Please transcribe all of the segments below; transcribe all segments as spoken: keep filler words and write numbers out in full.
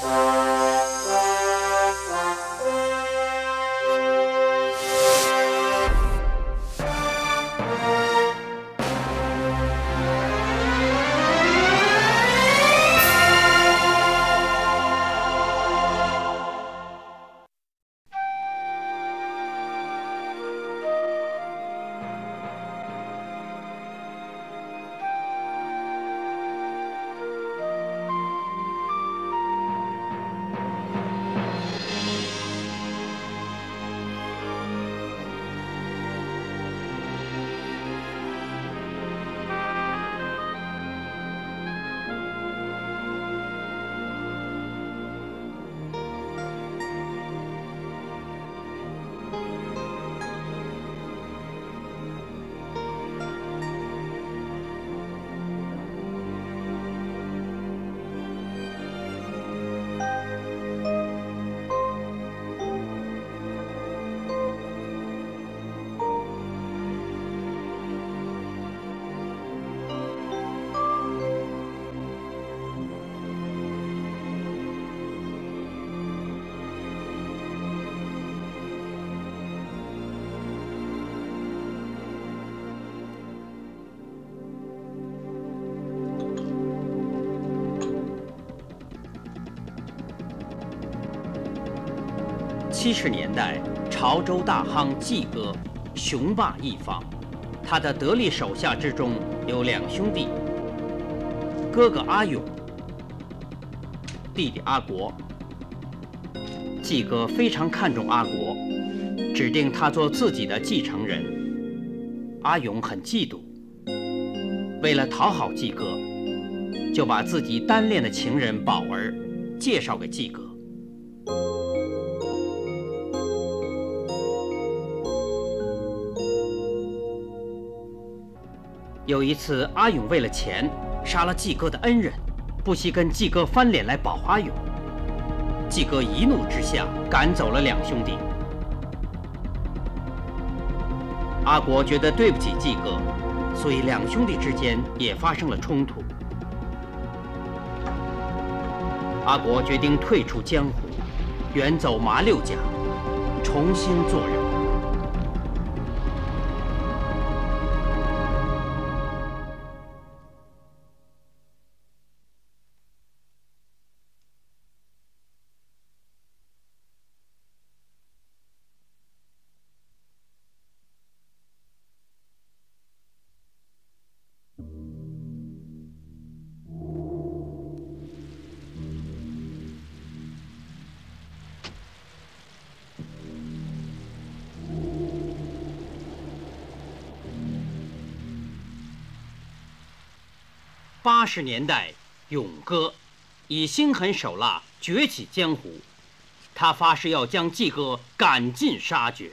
七十年代，潮州大夯季歌雄霸一方，他的得力手下之中有两兄弟，哥哥阿勇，弟弟阿国。季歌非常看重阿国，指定他做自己的继承人。阿勇很嫉妒，为了讨好季歌，就把自己单恋的情人宝儿介绍给季歌。有一次，阿勇为了钱杀了季歌的恩人，不惜跟季歌翻脸来保阿勇。季歌一怒之下赶走了两兄弟。阿国觉得对不起季歌，所以两兄弟之间也发生了冲突。阿国决定退出江湖，远走麻六甲，重新做人。八十年代，勇哥以心狠手辣崛起江湖，他发誓要将季歌赶尽杀绝。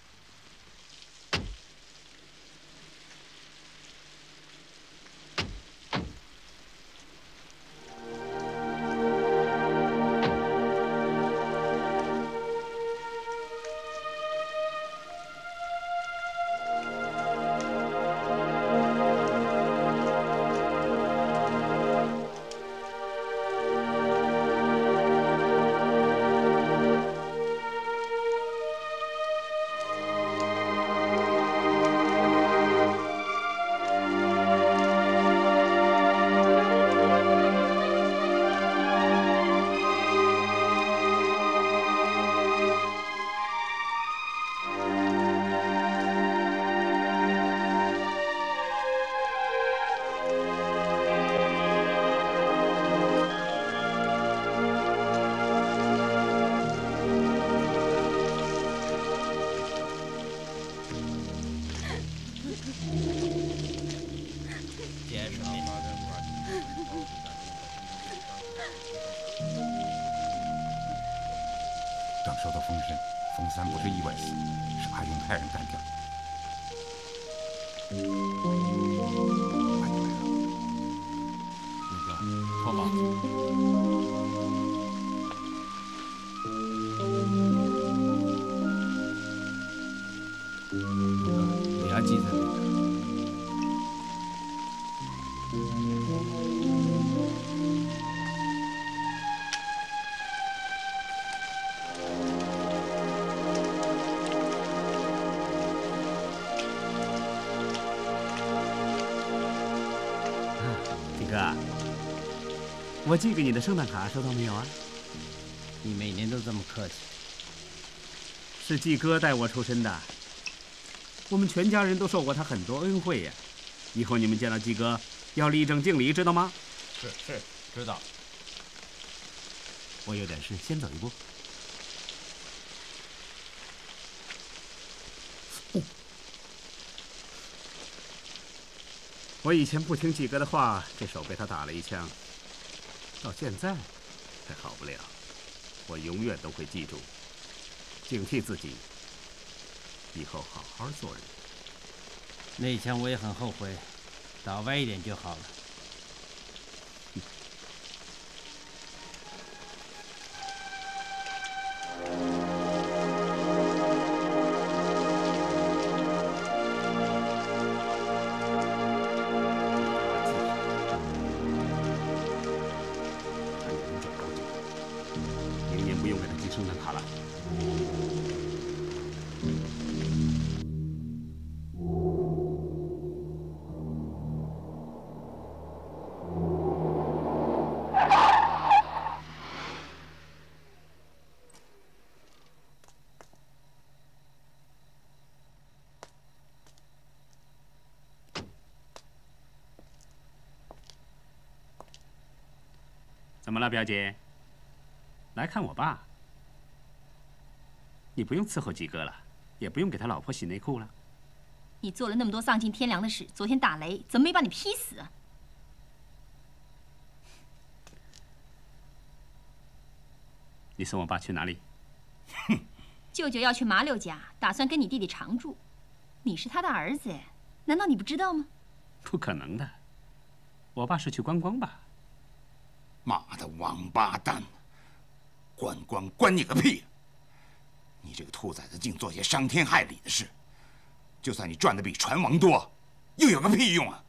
等收到风声，风三不是意外死，是阿勇派人干掉。阿勇来了，勇哥，脱帽子。你还记得那个？ 哥，我寄给你的圣诞卡收到没有啊？ 你每年都这么客气。 是季哥带我出身的，我们全家人都受过他很多恩惠呀。以后你们见到季哥要立正敬礼，知道吗？ 是是，知道。 我有点事，先走一步。哦，我以前不听季哥的话，这手被他打了一枪，到现在还好不了。我永远都会记住，警惕自己，以后好好做人。 那一枪我也很后悔，打歪一点就好了。 明年不用给他寄圣诞卡了。怎么了，表姐？来看我爸。你不用伺候季哥了，也不用给他老婆洗内裤了。 你做了那么多丧尽天良的事，昨天打雷怎么没把你劈死啊？ 你送我爸去哪里？ 哼，舅舅要去马六甲，打算跟你弟弟常住。你是他的儿子，难道你不知道吗？ 不可能的，我爸是去观光吧？ 妈的王八蛋！观光关你个屁！你这个兔崽子竟做些伤天害理的事，就算你赚的比船王多，又有个屁用啊！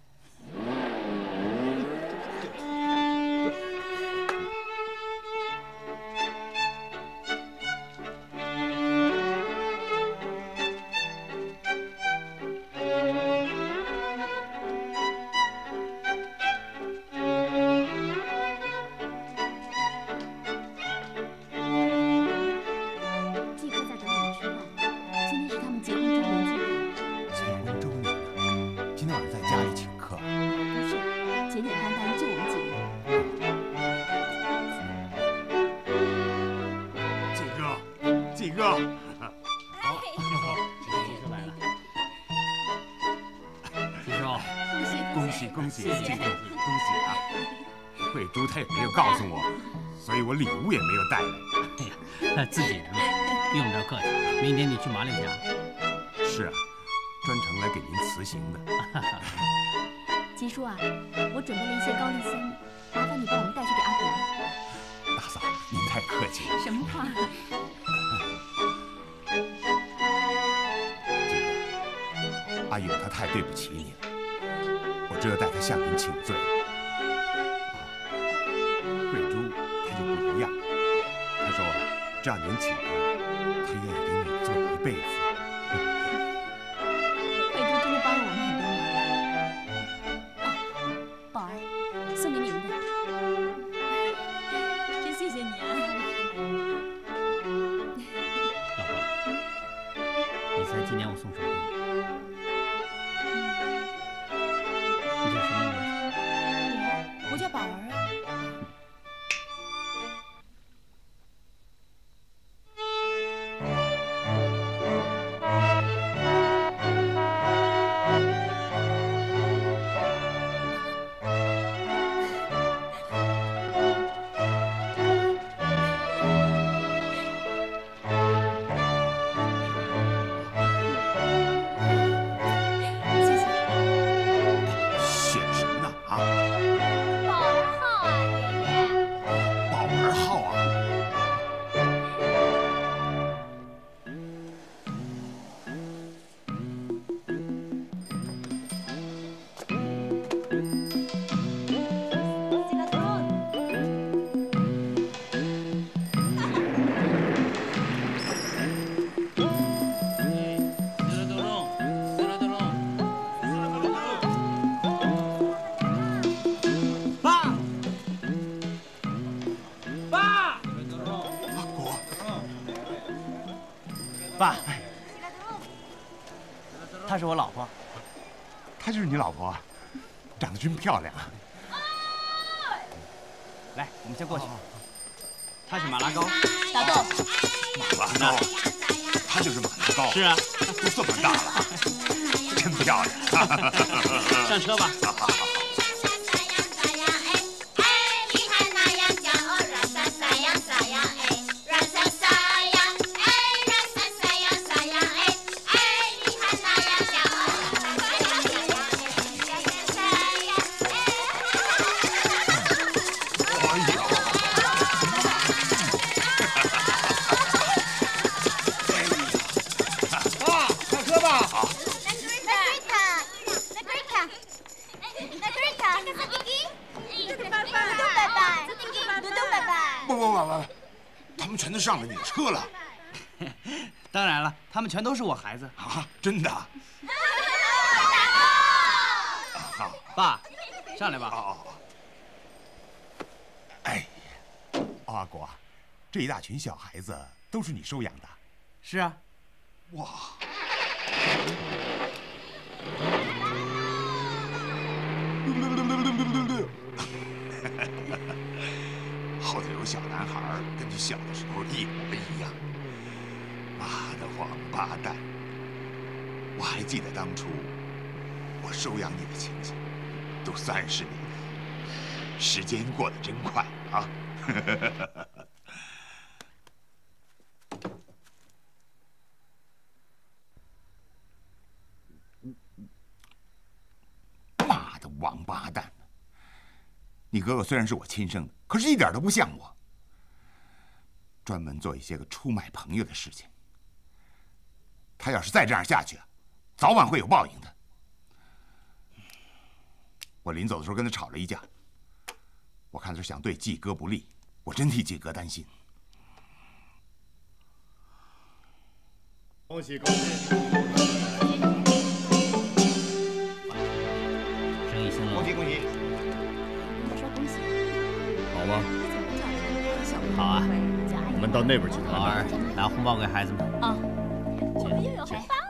恭喜，恭喜啊！慧珠她也没有告诉我，所以我礼物也没有带来。 哎呀，那自己人嘛，用不着客气。明天你去马六甲。 是啊，专程来给您辞行的。 吉叔啊，我准备了一些高丽参，麻烦你帮我们带去给阿伯。 大嫂，您太客气了。 什么话？ 这个阿勇他太对不起你了。我这代他向您请罪。慧珠她就不一样，她说只要您请她，她愿意给你做一辈子。 慧珠真的帮了我们很多忙。哦，宝儿，送给你们的。真谢谢你啊， 老婆，你猜今年我送什么给你？你叫什么名字？ 我，我叫宝儿啊。 是我老婆。 她就是你老婆，长得真漂亮啊！ 来，我们先过去。她是马拉糕， 大豆。 马拉糕，她就是马拉糕。 是啊， 都这么大了，真漂亮。 上车吧。 好好好。 上了你的车了， 当然了，他们全都是我孩子啊！真的。 好，爸，上来吧。 哦。哎，阿国，这一大群小孩子都是你收养的？ 是啊。 哇！后头有小男孩，跟你小的时候一模一样。妈的王八蛋！我还记得当初我收养你的情形，都三十年了，时间过得真快啊！妈的王八蛋！ 你哥哥虽然是我亲生的，可是一点都不像我。专门做一些个出卖朋友的事情。他要是再这样下去，早晚会有报应的。我临走的时候跟他吵了一架，我看他是想对季哥不利，我真替季哥担心。 恭喜恭喜！ 生意兴隆， 恭喜恭喜！ 好吗？ 好啊， 我们到那边去谈。 老二，拿红包给孩子们。 啊，我们又有红包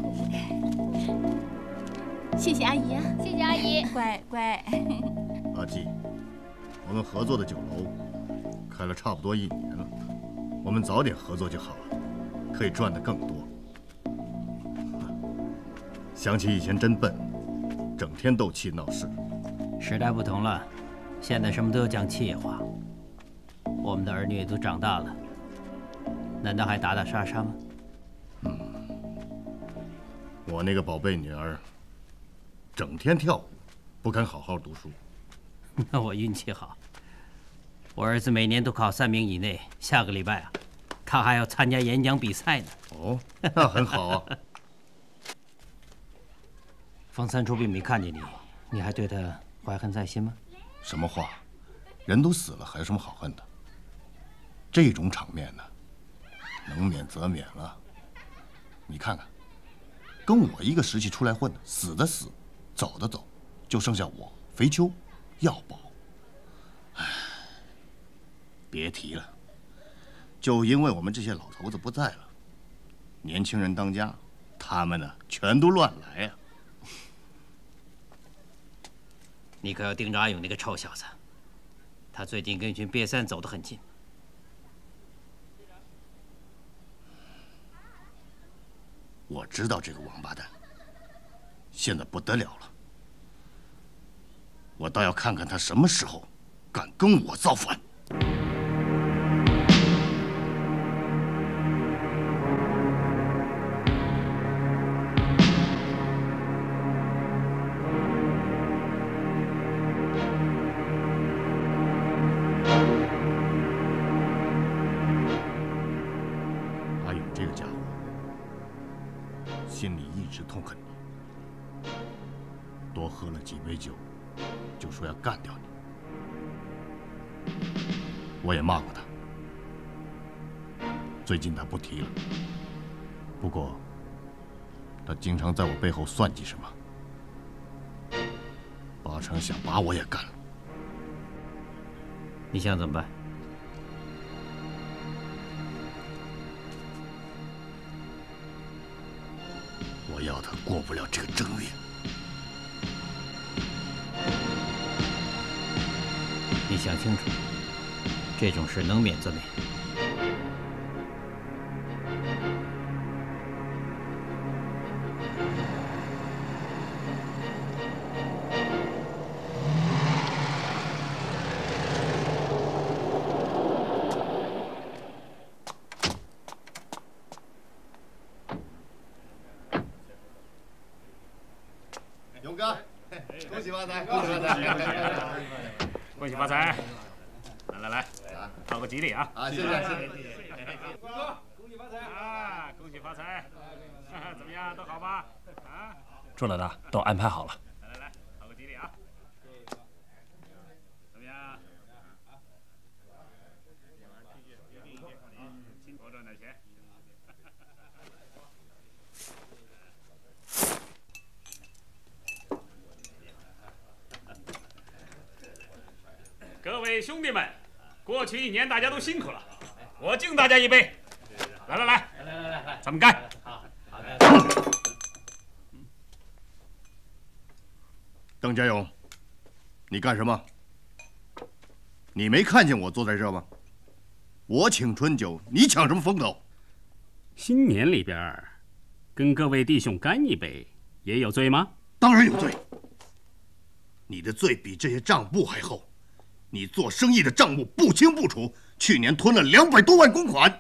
了。谢谢阿姨啊， 谢谢阿姨， 乖乖。 阿季，我们合作的酒楼开了差不多一年了，我们早点合作就好了，可以赚得更多。想起以前真笨，整天斗气闹事。 时代不同了。 现在什么都要讲气话，我们的儿女都长大了，难道还打打杀杀吗？ 嗯，我那个宝贝女儿，整天跳舞，不肯好好读书。 那我运气好，我儿子每年都考三名以内，下个礼拜啊，他还要参加演讲比赛呢。 哦，那很好啊。 方三出兵没看见你，你还对他怀恨在心吗？ 什么话？人都死了，还有什么好恨的？这种场面呢，能免则免了。你看看，跟我一个时期出来混的，死的死，走的走，就剩下我肥秋、耀宝。唉，别提了，就因为我们这些老头子不在了，年轻人当家，他们呢全都乱来呀、啊。 你可要盯着阿勇那个臭小子，他最近跟一群瘪三走得很近。 我知道这个王八蛋，现在不得了了，我倒要看看他什么时候敢跟我造反。 心里一直痛恨你，多喝了几杯酒，就说要干掉你。我也骂过他，最近他不提了。不过，他经常在我背后算计什么，八成想把我也干了。 你想怎么办？ 我要他过不了这个正月。 你想清楚，这种事能免则免。 勇哥，恭喜发财！恭喜发财！ 恭喜发财！来来来，讨个吉利啊！ 啊，谢谢谢谢。 勇哥，恭喜发财！啊，恭喜发财！怎么样，都好吧？啊， 朱老大都安排好了。 来来来，讨个吉利啊！怎么样？多赚点钱。各位兄弟们，过去一年大家都辛苦了，我敬大家一杯。来来来，来来来来，咱们干！好，好的。 邓家勇，你干什么？你没看见我坐在这吗？我请春酒，你抢什么风头？ 新年里边，跟各位弟兄干一杯，也有罪吗？ 当然有罪。你的罪比这些账簿还厚。你做生意的账目不清不楚，去年吞了两百多万公款。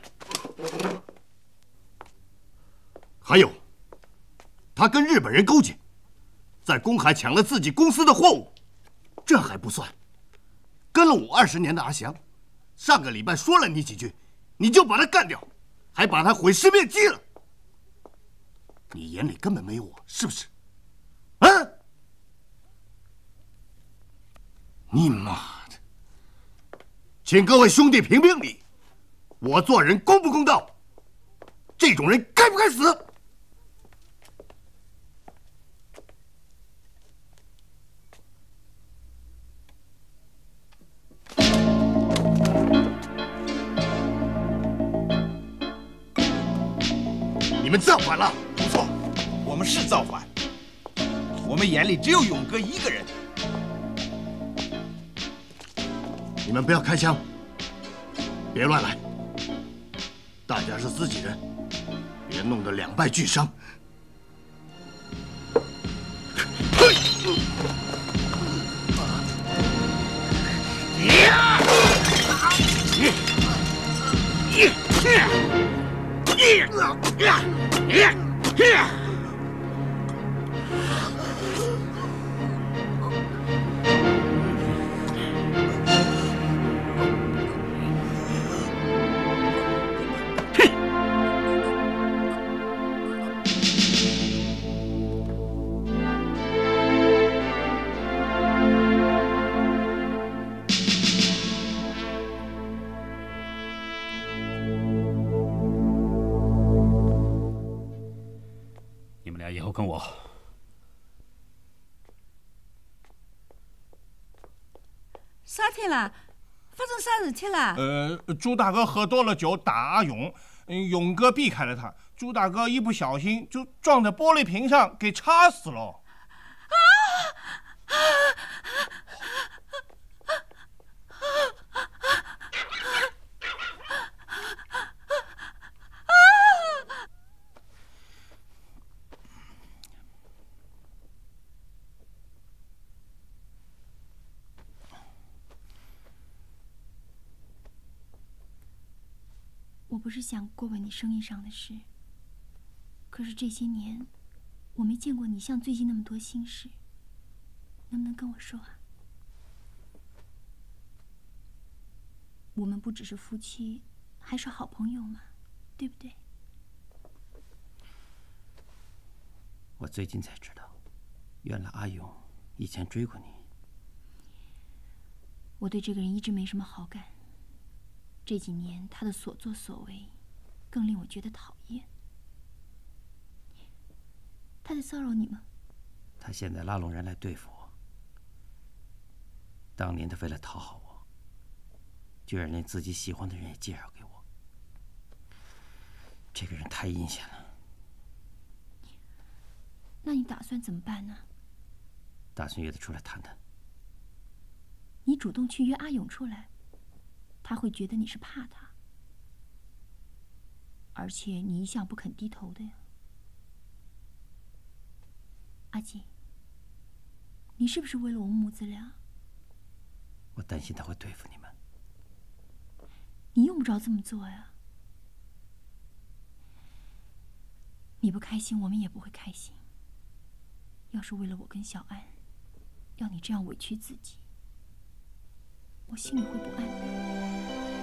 还有，他跟日本人勾结，在公海抢了自己公司的货物，这还不算，跟了我二十年的阿祥，上个礼拜说了你几句，你就把他干掉，还把他毁尸灭迹了。你眼里根本没有我，是不是？啊！你妈！请各位兄弟评评理，我做人公不公道？这种人该不该死？你们造反了！ 不错，我们是造反，我们眼里只有勇哥一个人。 你们不要开枪，别乱来。大家是自己人，别弄得两败俱伤。 以后跟我。 啥天啦？发生啥事体啦？ 呃，朱大哥喝多了酒打阿勇，勇哥避开了他，朱大哥一不小心就撞在玻璃瓶上，给插死了。啊！ 我不是想过问你生意上的事，可是这些年，我没见过你像最近那么多心事。能不能跟我说啊？我们不只是夫妻，还是好朋友嘛，对不对？ 我最近才知道，原来阿勇以前追过你。 我对这个人一直没什么好感。这几年他的所作所为，更令我觉得讨厌。他在骚扰你吗？ 他现在拉拢人来对付我。当年他为了讨好我，居然连自己喜欢的人也介绍给我。这个人太阴险了。 那你打算怎么办呢？ 打算约他出来谈谈。 你主动去约阿勇出来，他会觉得你是怕他，而且你一向不肯低头的呀。阿锦，你是不是为了我们母子俩？ 我担心他会对付你们。 你用不着这么做呀。你不开心，我们也不会开心。要是为了我跟小安，要你这样委屈自己，我心里会不安的。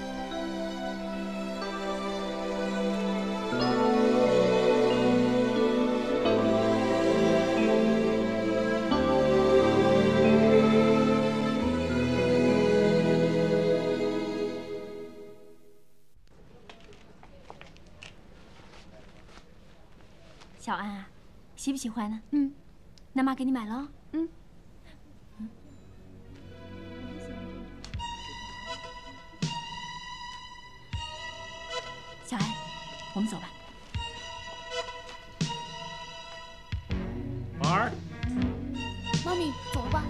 小安啊，喜不喜欢呢？嗯，那妈给你买了哦。嗯。嗯。小安，我们走吧。 宝儿。 妈咪，走了吧。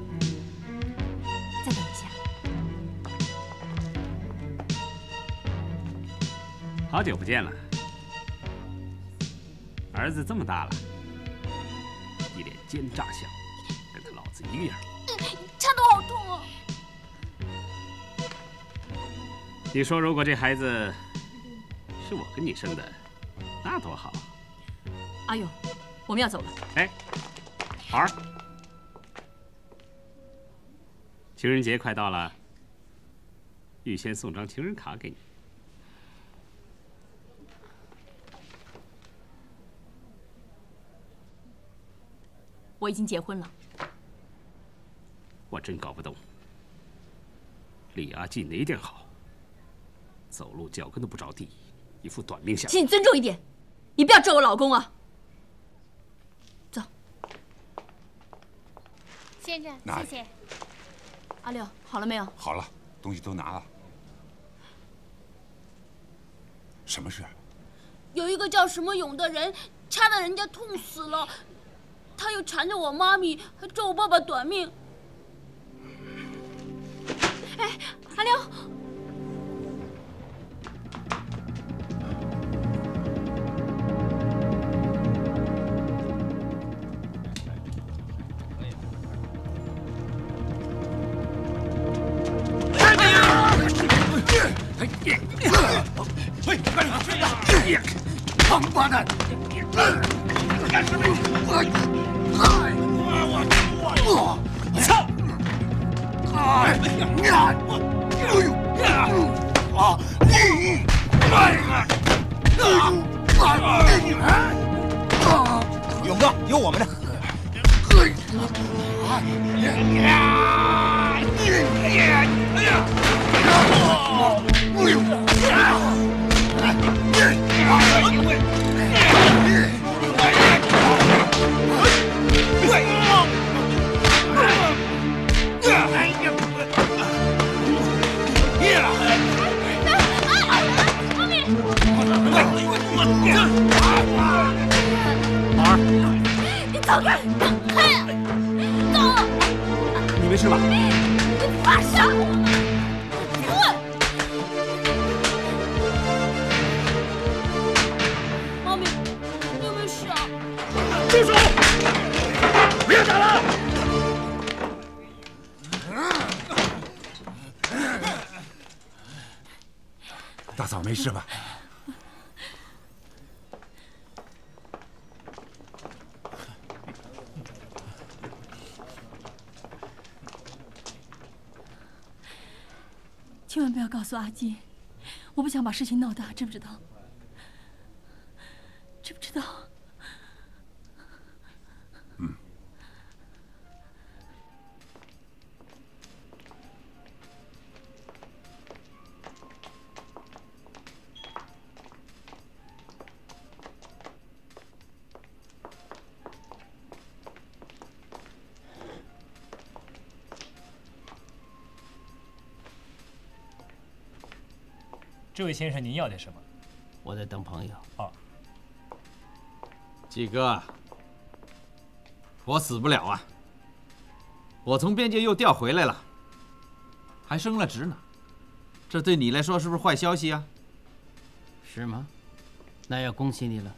再等一下。 好久不见了。儿子这么大了，一脸奸诈相，跟他老子一个样。 插头好痛哦！ 你说，如果这孩子是我跟你生的，那多好！ 阿勇，我们要走了。 哎，宝儿，情人节快到了，预先送张情人卡给你。 我已经结婚了。 我真搞不懂，李阿进哪点好？走路脚跟都不着地，一副短命相。 请你尊重一点，你不要咒我老公啊！走。 先生，谢谢。 阿六，好了没有？ 好了，东西都拿了。什么事？ 有一个叫什么勇的人，掐得人家痛死了。他又缠着我妈咪，还咒我爸爸短命。 哎，阿六， 喂，干什么？王八蛋！干什么？哎！我我操！哎呀！哎呦！啊！你！勇哥，有我们的。 你走开！开呀！走！ 你没事吧？ 你发傻！滚！妈咪，你有没有事啊？ 住手！不要打了！ 大嫂没事吧？ 千万不要告诉阿金，我不想把事情闹大，知不知道？知不知道？ 嗯。 这位先生，您要点什么？ 我在等朋友。 哦， 季哥， 我死不了啊！我从边界又调回来了，还升了职呢。这对你来说是不是坏消息啊？ 是吗？那要恭喜你了。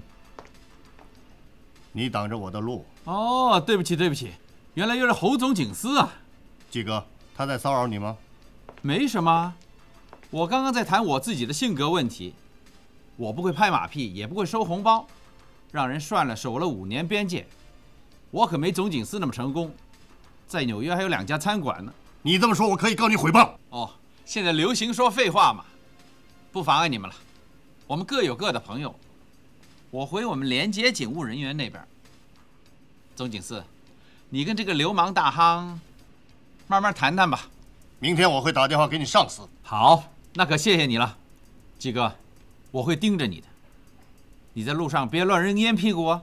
你挡着我的路。 哦，对不起，对不起，原来又是侯总警司啊！ 季哥，他在骚扰你吗？ 没什么，我刚刚在谈我自己的性格问题。我不会拍马屁，也不会收红包，让人涮了守了五年边界。我可没总警司那么成功，在纽约还有两家餐馆呢。 你这么说，我可以告你诽谤。 哦，现在流行说废话嘛，不妨碍你们了。我们各有各的朋友，我回我们连接警务人员那边。总警司，你跟这个流氓大夯慢慢谈谈吧。 明天我会打电话给你上司。 好，那可谢谢你了，季哥，我会盯着你的。你在路上别乱扔烟屁股哦。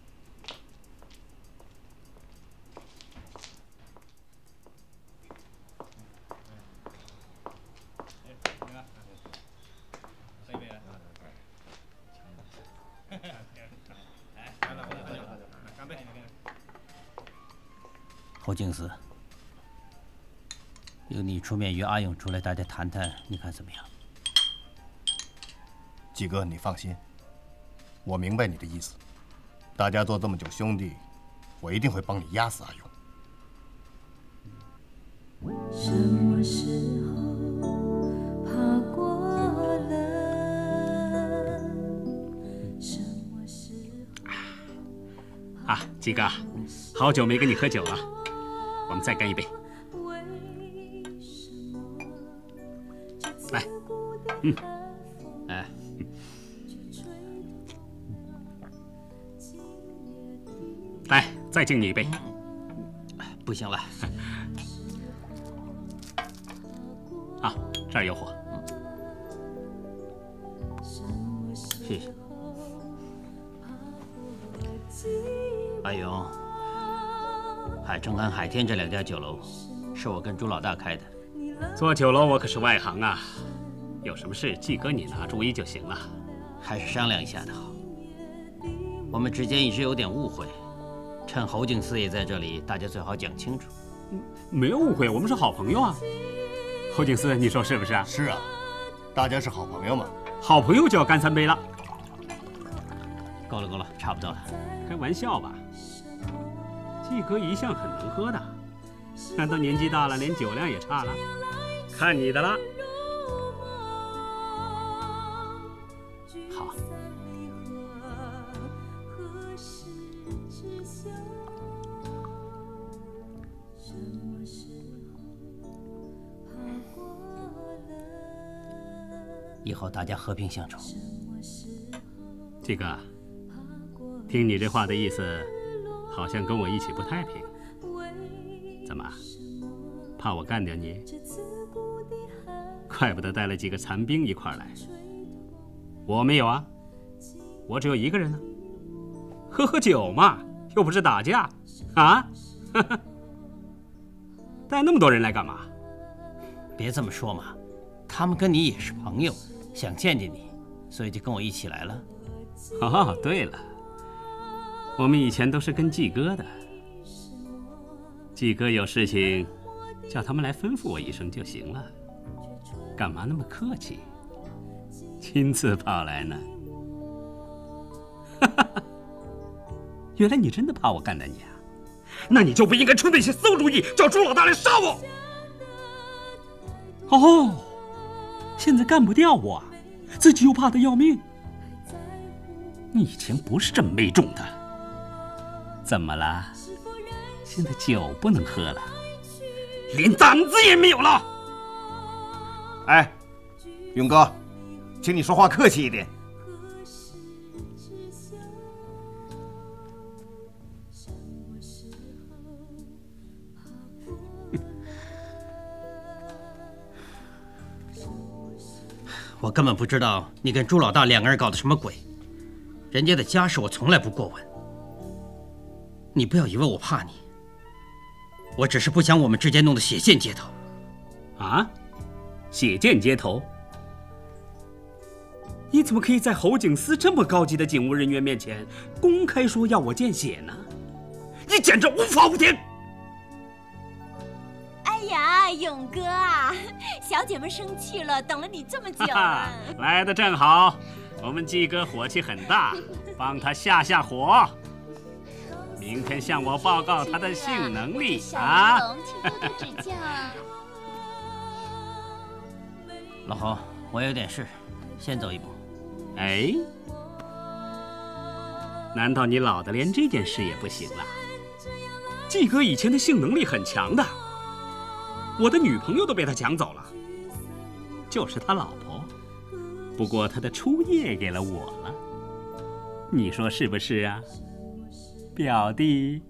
侯警司，由你出面约阿勇出来，大家谈谈，你看怎么样？ 季哥，你放心，我明白你的意思。大家做这么久兄弟，我一定会帮你压死阿勇。 什么时候爬过了？什么时候？啊，季哥，好久没跟你喝酒了，我们再干一杯。来，嗯， 哎。 来，再敬你一杯。 不行了。 啊，这儿有火。 谢谢。阿勇，海城跟海天这两家酒楼是我跟朱老大开的。 做酒楼我可是外行啊，有什么事季哥你拿主意就行了。 还是商量一下的好。我们之间一直有点误会。趁侯警司也在这里，大家最好讲清楚。 没有误会，我们是好朋友啊。侯警司，你说是不是啊？ 是啊，大家是好朋友嘛。 好朋友就要干三杯了。 够了够了，差不多了。 开玩笑吧？季哥一向很能喝的，难道年纪大了连酒量也差了？看你的了。 好。以后大家和平相处。 季哥，听你这话的意思，好像跟我一起不太平。怎么，怕我干掉你？怪不得带了几个残兵一块来。我没有啊，我只有一个人呢。喝喝酒嘛，又不是打架啊！带那么多人来干嘛？ 别这么说嘛，他们跟你也是朋友，想见见你，所以就跟我一起来了。 哦，对了，我们以前都是跟季哥的。季哥有事情，叫他们来吩咐我一声就行了，干嘛那么客气？亲自跑来呢？原来你真的怕我干掉你啊？那你就不应该出那些馊主意，叫朱老大来杀我。哦，现在干不掉我，自己又怕得要命。你以前不是这么没种的，怎么了？现在酒不能喝了，连胆子也没有了。 哎，勇哥，请你说话客气一点。 我根本不知道你跟朱老大两个人搞的什么鬼，人家的家事我从来不过问。你不要以为我怕你，我只是不想我们之间弄得血溅街头。 啊？血溅街头？你怎么可以在侯警司这么高级的警务人员面前公开说要我见血呢？ 你简直无法无天！ 哎呀，勇哥啊，小姐们生气了，等了你这么久了。 来的正好，我们季哥火气很大，帮他下下火。明天向我报告他的性能力啊！ 请多多指教。 老侯，我有点事，先走一步。 哎，难道你老的连这件事也不行了？季哥以前的性能力很强的，我的女朋友都被他抢走了，就是他老婆。不过他的初夜给了我了，你说是不是啊，表弟？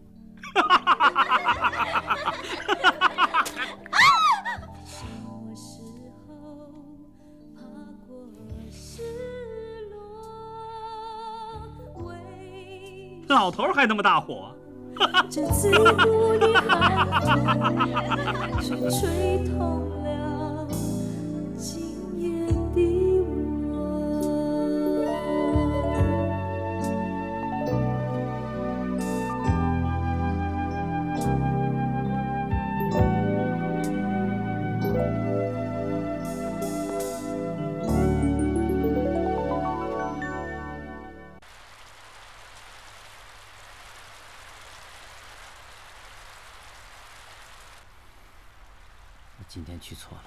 老头还那么大火， 这次雾里寒风却吹痛了今夜的我。 今天去错了。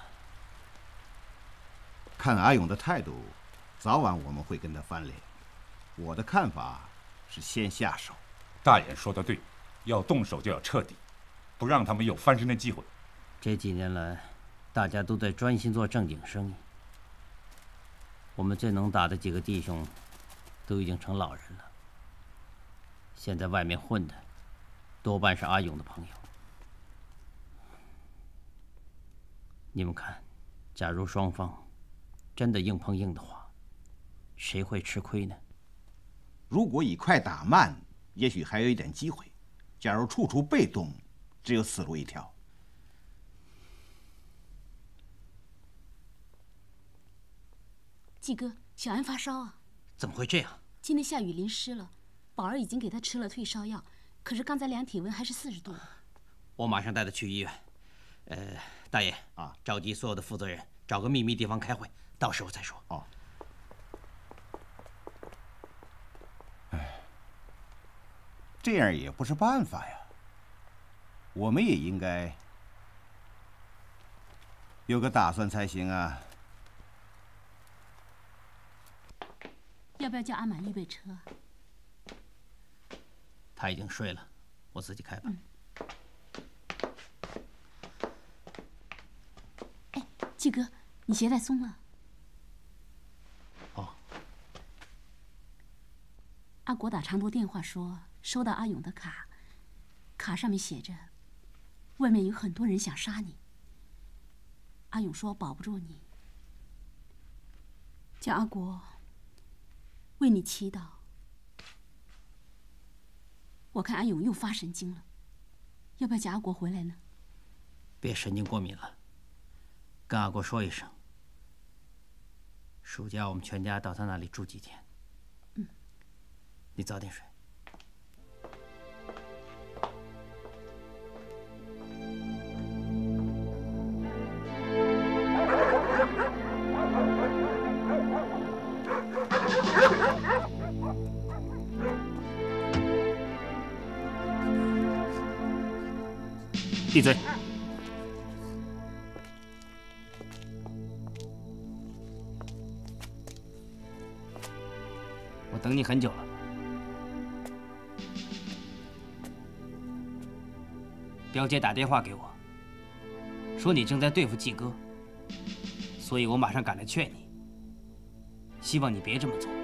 看阿勇的态度，早晚我们会跟他翻脸。我的看法是先下手。 大爷说的对，要动手就要彻底，不让他们有翻身的机会。 这几年来，大家都在专心做正经生意。我们最能打的几个弟兄，都已经成老人了。现在外面混的，多半是阿勇的朋友。你们看，假如双方真的硬碰硬的话，谁会吃亏呢？ 如果以快打慢，也许还有一点机会；假如处处被动，只有死路一条。 季哥，小安发烧啊！ 怎么会这样？ 今天下雨淋湿了，宝儿已经给他吃了退烧药，可是刚才量体温还是四十度。 我马上带他去医院。呃，大爷啊，召集所有的负责人，找个秘密地方开会，到时候再说。 哦。哎，这样也不是办法呀。我们也应该有个打算才行啊。 要不要叫阿满预备车？ 他已经睡了，我自己开吧。嗯季哥，你鞋带松了。 哦。 阿国打长途电话说收到阿勇的卡，卡上面写着，外面有很多人想杀你。阿勇说保不住你，叫阿国为你祈祷。我看阿勇又发神经了，要不要叫阿国回来呢？ 别神经过敏了。跟阿国说一声，暑假我们全家到他那里住几天。 嗯， 你早点睡。 闭嘴！ 我等你很久了。表姐打电话给我，说你正在对付季哥，所以我马上赶来劝你，希望你别这么做。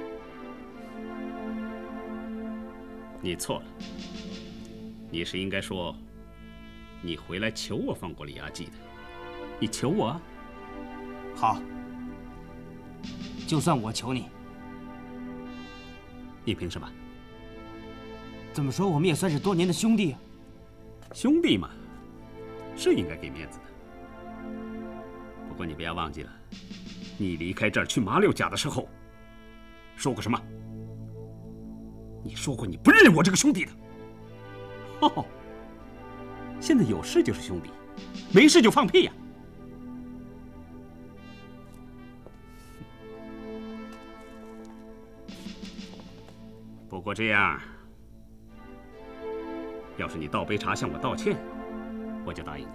你错了，你是应该说，你回来求我放过李阿季的。你求我啊？ 好，就算我求你。 你凭什么？ 怎么说，我们也算是多年的兄弟啊。 兄弟嘛，是应该给面子的。不过你不要忘记了，你离开这儿去马六甲的时候，说过什么？你说过你不认我这个兄弟的。 哦，现在有事就是兄弟，没事就放屁呀！不过这样，要是你倒杯茶向我道歉，我就答应你。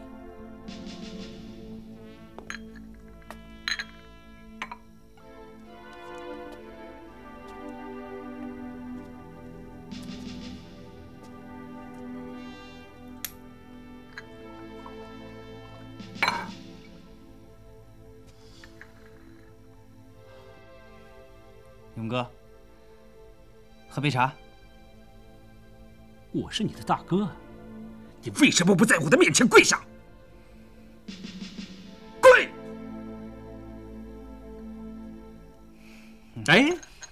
勇哥，喝杯茶。 我是你的大哥，你为什么不在我的面前跪下？跪！哎，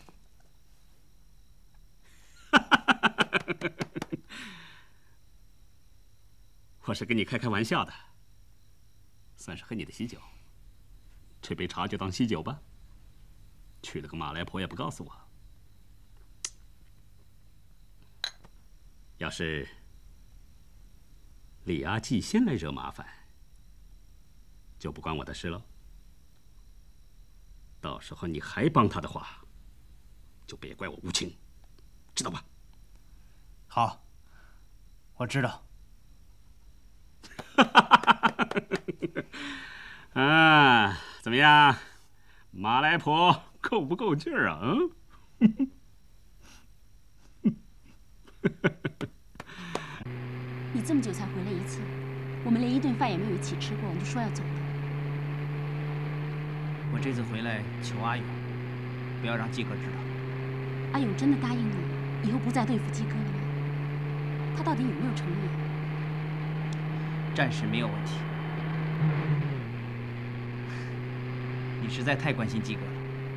我是跟你开开玩笑的，算是喝你的喜酒。这杯茶就当喜酒吧。 娶了个马来婆也不告诉我，要是李阿季先来惹麻烦，就不关我的事了。到时候你还帮他的话，就别怪我无情，知道吧？ 好，我知道。 啊，怎么样，马来婆？ 够不够劲儿啊？嗯。 你这么久才回来一次，我们连一顿饭也没有一起吃过，你就说要走了。 我这次回来求阿勇，不要让季哥知道。 阿勇真的答应你，以后不再对付季哥了吗？他到底有没有诚意？ 暂时没有问题。你实在太关心季哥了。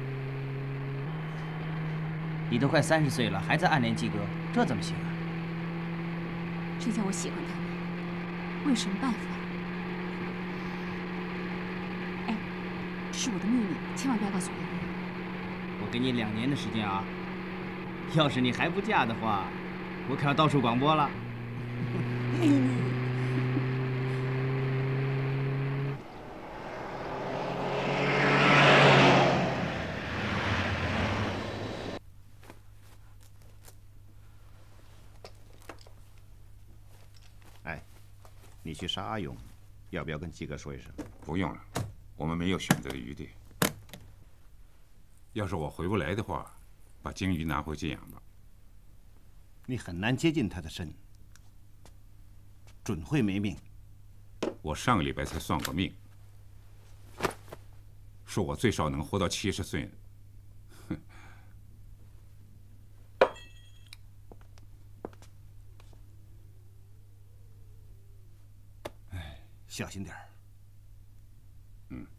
你都快三十岁了，还在暗恋季哥，这怎么行啊？ 谁叫我喜欢他呢？我有什么办法？哎，这是我的秘密，千万不要告诉别人。 我给你两年的时间啊！要是你还不嫁的话，我可要到处广播了。 你去杀阿勇，要不要跟季哥说一声？ 不用了，我们没有选择的余地。要是我回不来的话，把鲸鱼拿回去养吧。 你很难接近他的身，准会没命。 我上个礼拜才算过命，说我最少能活到七十岁呢。哼。 小心点儿。 嗯。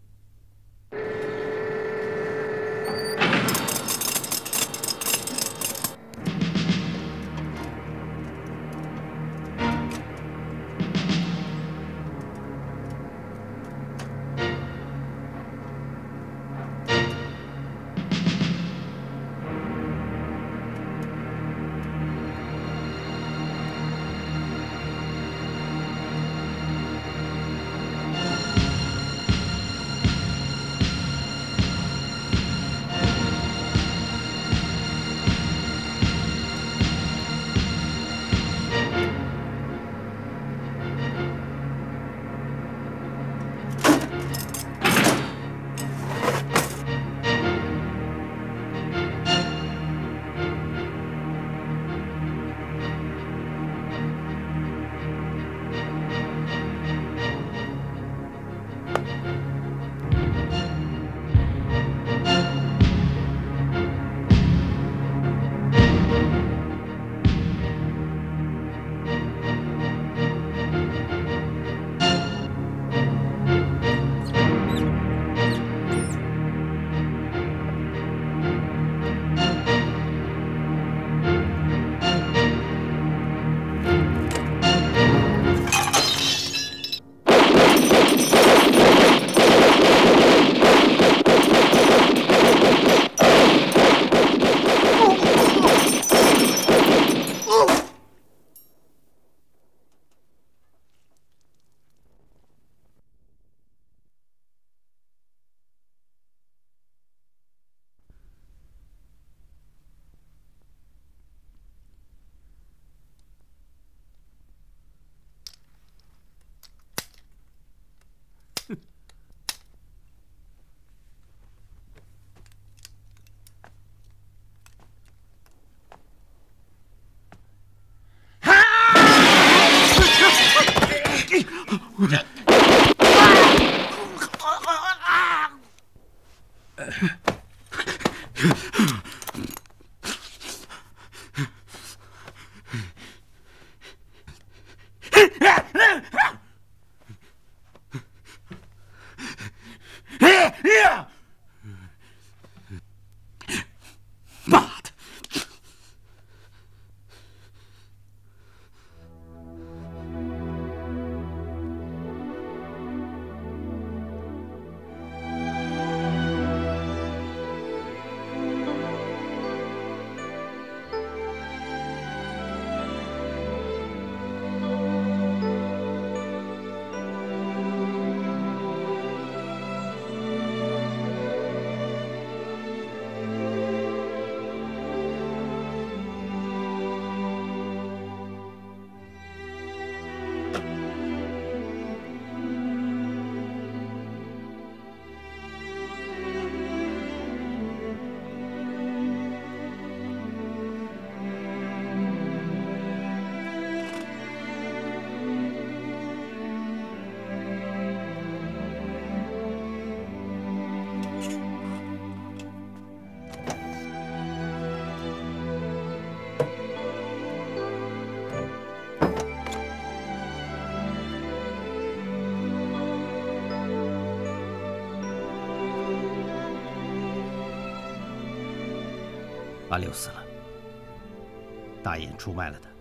阿六死了，大眼出卖了他。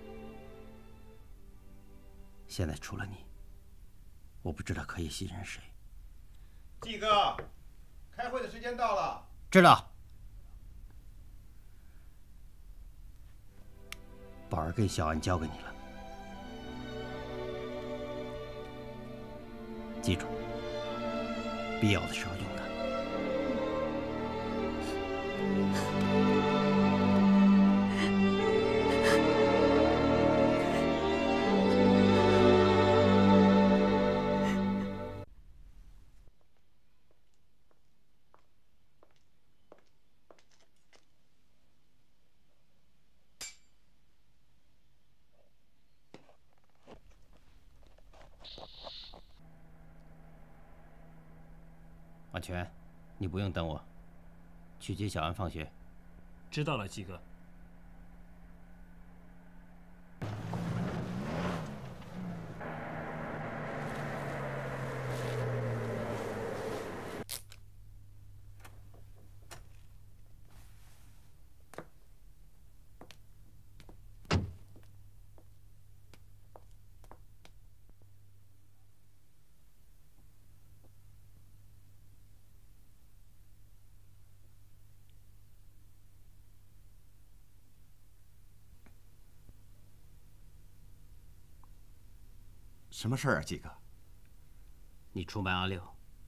现在除了你，我不知道可以信任谁。 季哥，开会的时间到了。 知道。宝儿跟小安交给你了，记住，必要的时候用它。阿全，你不用等我，去接小安放学。 知道了，季哥。 什么事儿啊，季哥？ 你出卖阿六？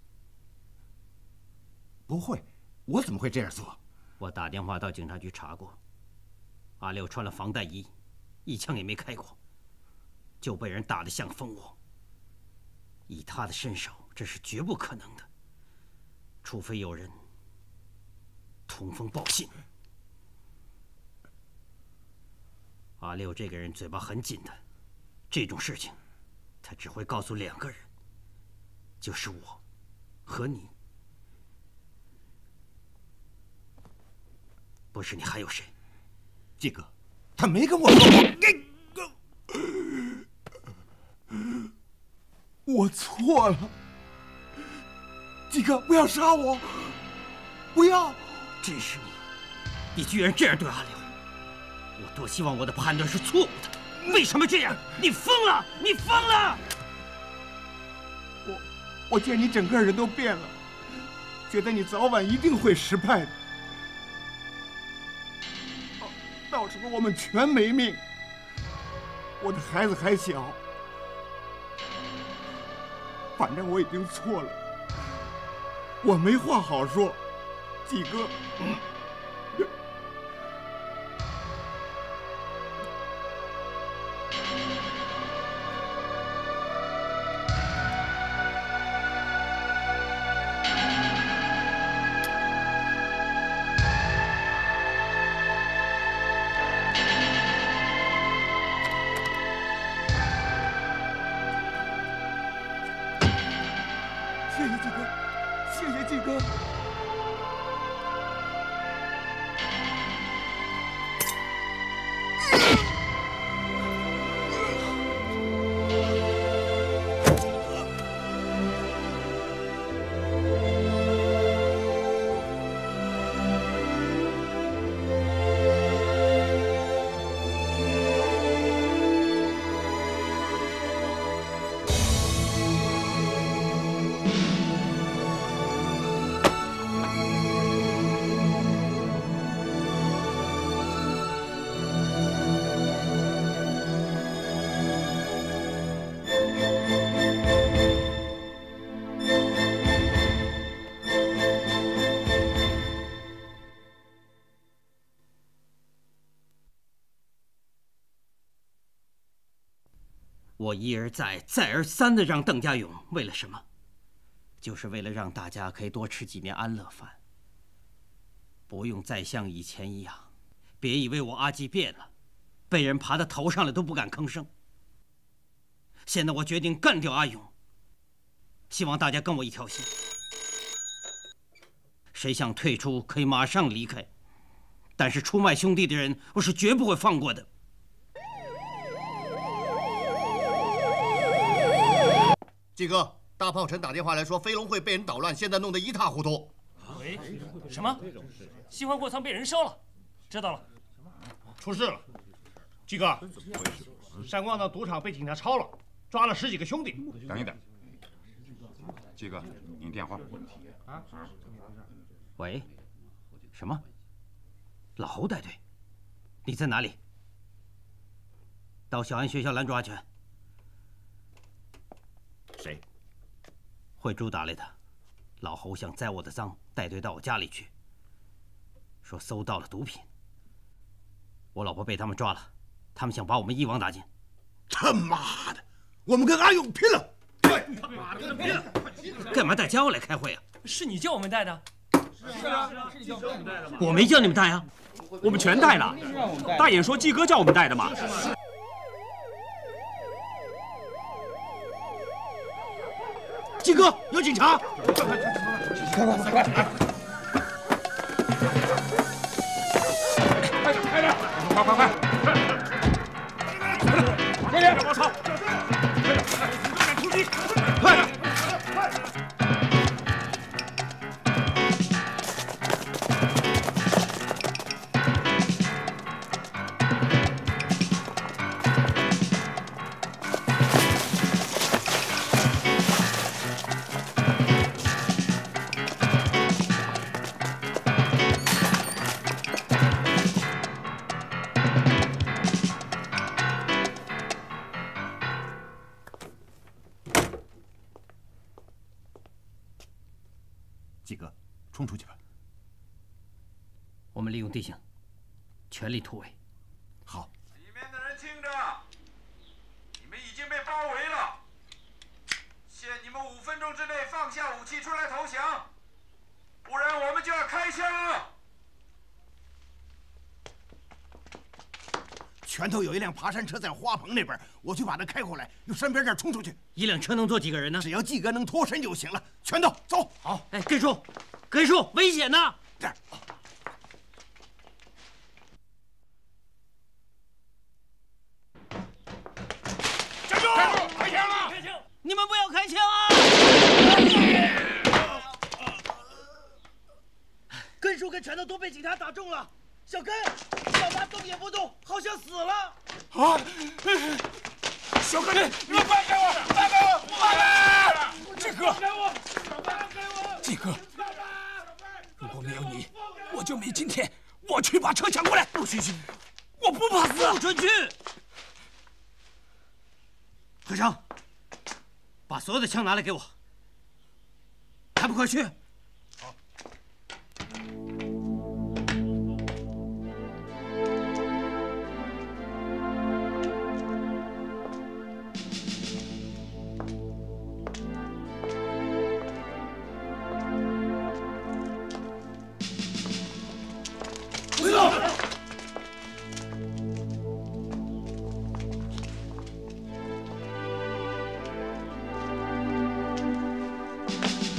不会，我怎么会这样做？ 我打电话到警察局查过，阿六穿了防弹衣，一枪也没开过，就被人打得像蜂窝。以他的身手，这是绝不可能的，除非有人通风报信。阿六这个人嘴巴很紧的，这种事情。他只会告诉两个人，就是我和你。不是你还有谁？ 季哥，他没跟我说过。我错了，季哥，不要杀我，不要！ 真是你，你居然这样对阿六！我多希望我的判断是错误的。为什么这样？你疯了！你疯了！ 我我见你整个人都变了，觉得你早晚一定会失败的，到时候我们全没命。我的孩子还小，反正我已经错了，我没话好说，季哥。嗯谢谢季哥，谢谢季哥。 我一而再、再而三的让邓家勇，为了什么？就是为了让大家可以多吃几年安乐饭，不用再像以前一样。别以为我阿季变了，被人爬到头上了都不敢吭声。现在我决定干掉阿勇，希望大家跟我一条心。谁想退出，可以马上离开，但是出卖兄弟的人，我是绝不会放过的。 季哥，大炮陈打电话来说，飞龙会被人捣乱，现在弄得一塌糊涂。 喂，什么？西环货仓被人烧了？知道了， 出事了。季哥，山光的赌场被警察抄了，抓了十几个兄弟。 等一等，季哥，您电话。 啊？ 喂，什么？老侯带队？你在哪里？到小安学校拦住阿全。 谁？ 会猪打来的。老侯想栽我的赃，带队到我家里去，说搜到了毒品。我老婆被他们抓了，他们想把我们一网打尽。 他妈的，我们跟阿勇拼了！ 对，跟拼了！ 干嘛带家伙来开会啊？ 是你叫我们带的。 是啊，是你叫我们带的吗？ 我没叫你们带啊， 我们全带了。大眼说季哥叫我们带的嘛。 季哥，有警察！ 快快快快快！快点快点！ 快快快！ 快点！ 我操！ 快点！出击！ 快！ 快！ 季哥，冲出去吧！ 我们利用地形，全力突围。 好。 里面的人听着，你们已经被包围了，限你们五分钟之内放下武器出来投降，不然我们就要开枪了。 拳头有一辆爬山车在花棚那边，我去把它开过来，由山边这儿冲出去。 一辆车能坐几个人呢？ 只要季哥能脱身就行了。拳头，走。 好。哎，根叔，根叔，危险呐！ 这儿。 站住！开枪了！ 开枪！你们不要开枪啊！根叔跟拳头都被警察打中了。 小根，小八动也不动，好像死了。 啊！小根，你放开我！放开我！放开！ 季哥，季哥，如果没有你，我就没今天。我去把车抢过来。 不许去！ 我不怕死。 不准去！何成，把所有的枪拿来给我。还不快去！ 快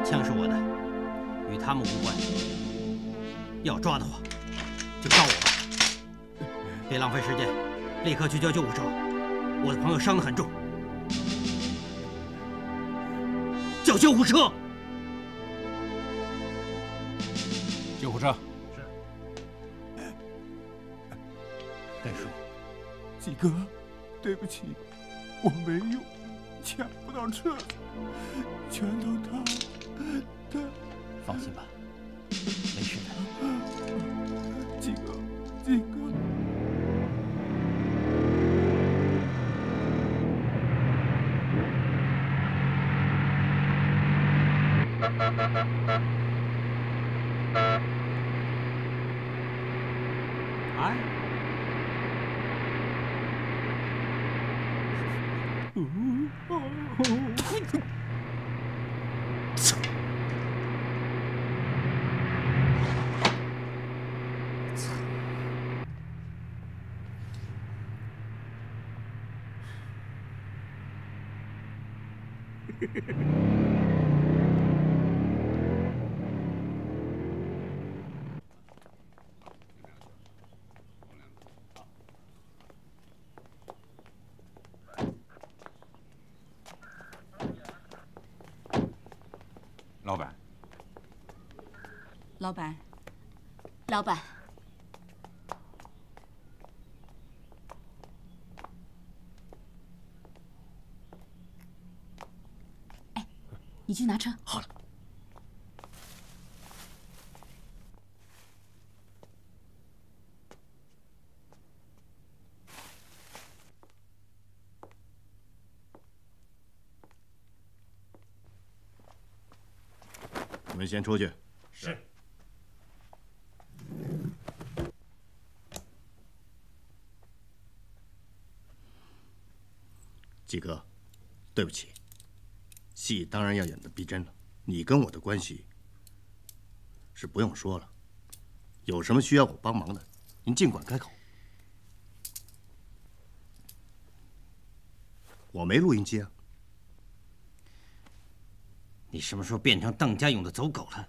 枪是我的，与他们无关。要抓的话，就抓我吧，别浪费时间，立刻去叫救护车。我的朋友伤得很重，叫救护车！ 救护车。 是。 该说， 几哥，对不起，我没用，抢不到车子，全都他他。 放心吧，没事的。 几哥，几哥。 哎。 嗯哦。 老板， 老板， 老板， 哎，你去拿车。 好了。你们先出去。 是。 季哥，对不起，戏当然要演得逼真了。你跟我的关系是不用说了，有什么需要我帮忙的，您尽管开口。我没录音机啊。 你什么时候变成邓家勇的走狗了？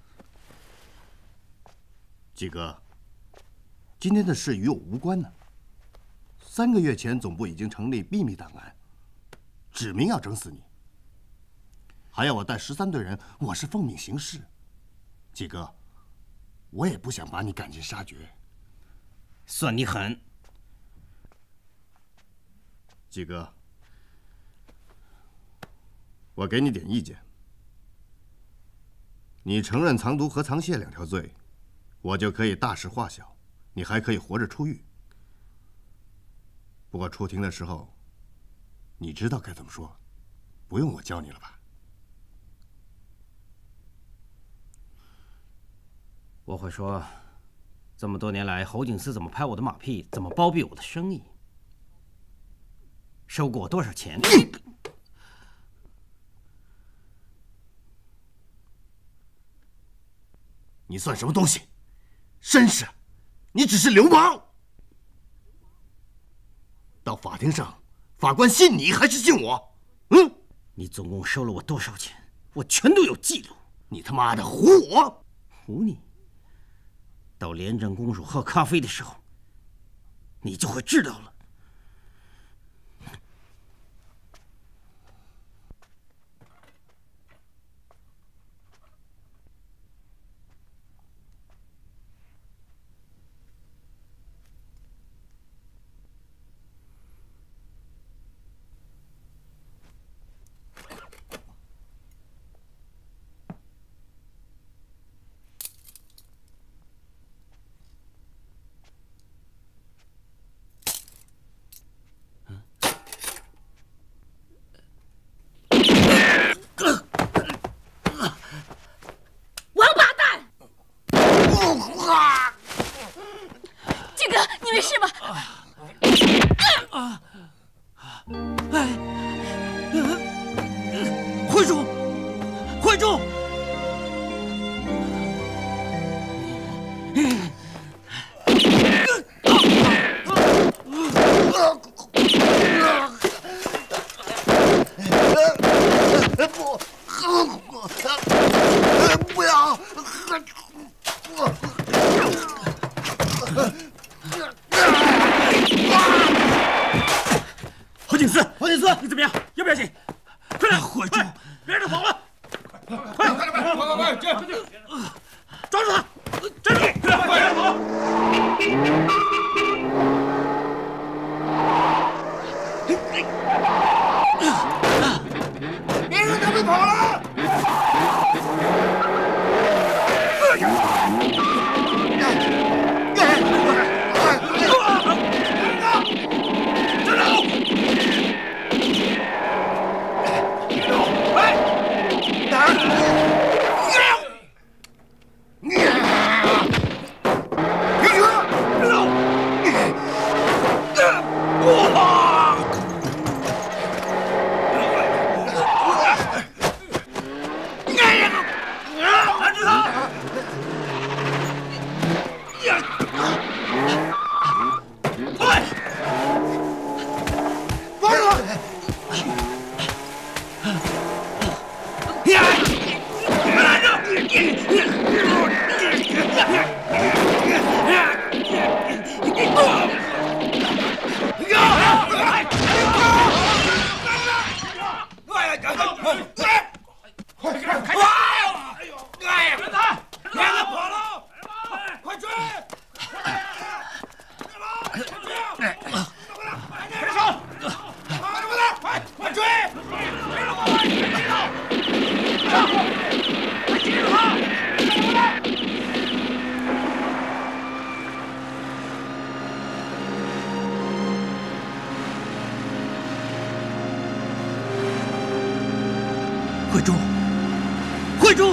季哥，今天的事与我无关呢。三个月前，总部已经成立秘密档案，指明要整死你，还要我带十三队人，我是奉命行事。季哥，我也不想把你赶尽杀绝。 算你狠！ 季哥，我给你点意见。你承认藏毒和藏械两条罪，我就可以大事化小，你还可以活着出狱。不过出庭的时候，你知道该怎么说，不用我教你了吧？ 我会说，这么多年来，侯景思怎么拍我的马屁，怎么包庇我的生意，收过我多少钱？ 你算什么东西？绅士，你只是流氓！到法庭上，法官信你还是信我？嗯？ 你总共收了我多少钱？我全都有记录。 你他妈的唬我！ 唬你？到廉政公署喝咖啡的时候，你就会知道了。 快快快快快快！这抓住他！站住！ 快点跑！别让他们跑了！ 慧珠，慧珠！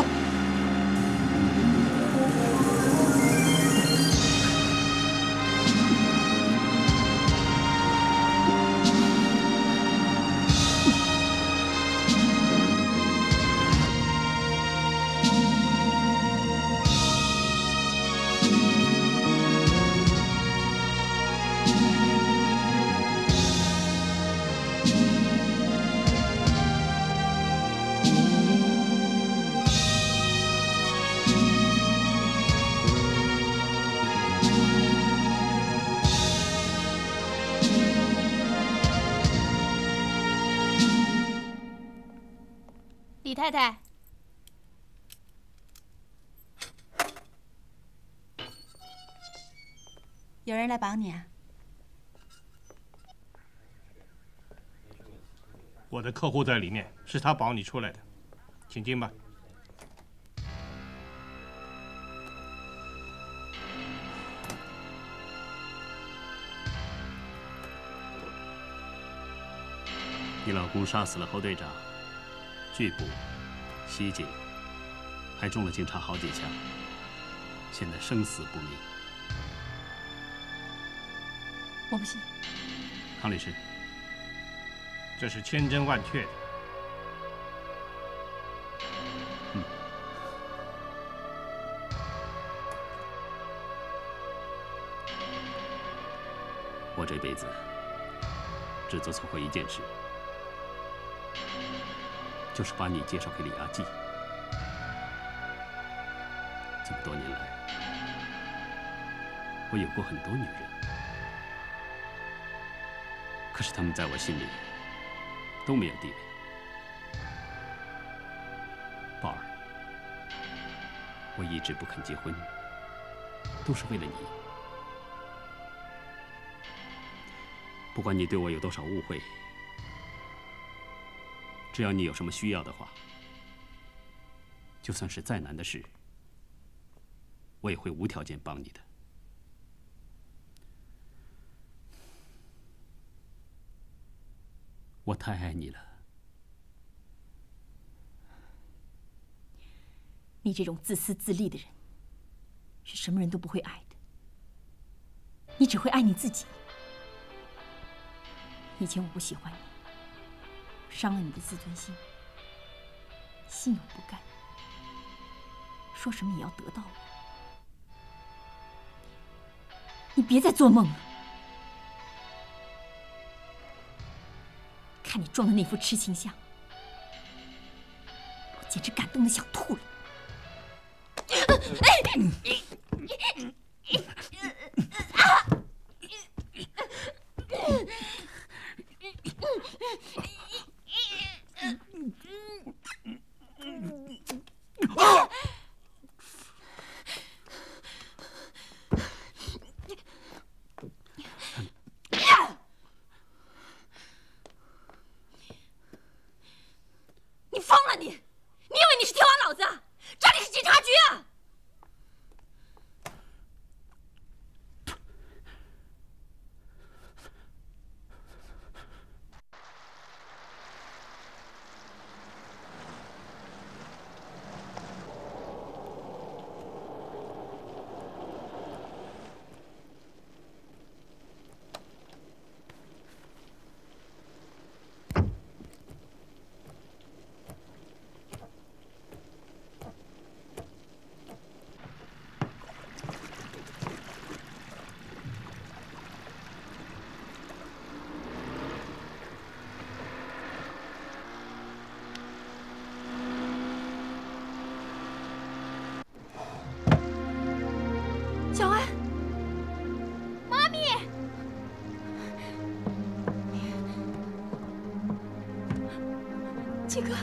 李太太， 有人来绑你啊？ 我的客户在里面，是他保你出来的，请进吧。 你老公杀死了侯队长，拒捕、袭警，还中了警察好几枪，现在生死不明。 我不信。 康律师， 这是千真万确的。 嗯。我这辈子只做错过一件事，就是把你介绍给李阿季。这么多年来，我有过很多女人，可是她们在我心里都没有地位。宝儿，我一直不肯结婚，都是为了你。不管你对我有多少误会，只要你有什么需要的话，就算是再难的事，我也会无条件帮你的。我太爱你了。 你这种自私自利的人，是什么人都不会爱的。你只会爱你自己。以前我不喜欢你，伤了你的自尊心，心有不甘，说什么也要得到我。你别再做梦了，看你装的那副痴情相，我简直感动的想吐了。 季哥。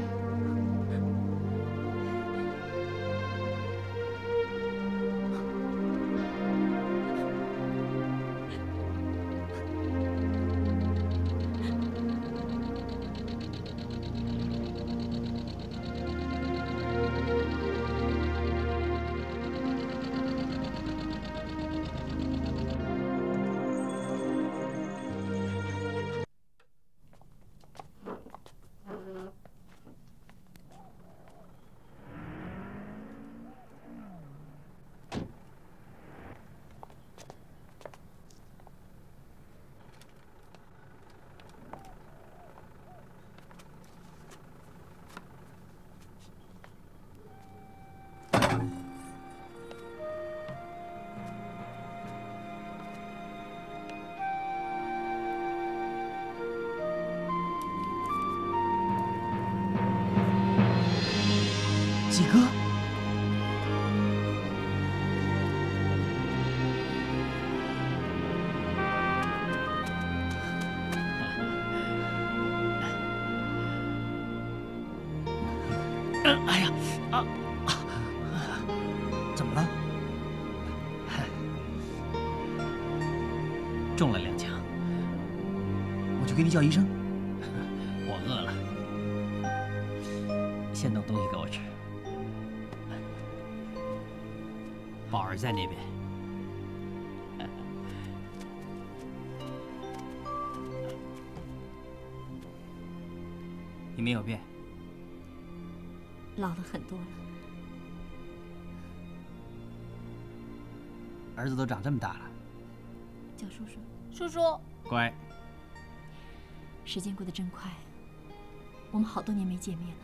季哥，哎呀，啊，怎么了？中了两枪，我去给你叫医生。我饿了，先弄东西给我吃。 宝儿在那边。你没有变， 老了很多了。 儿子都长这么大了， 叫叔叔。 叔叔， 乖。 时间过得真快，我们好多年没见面了。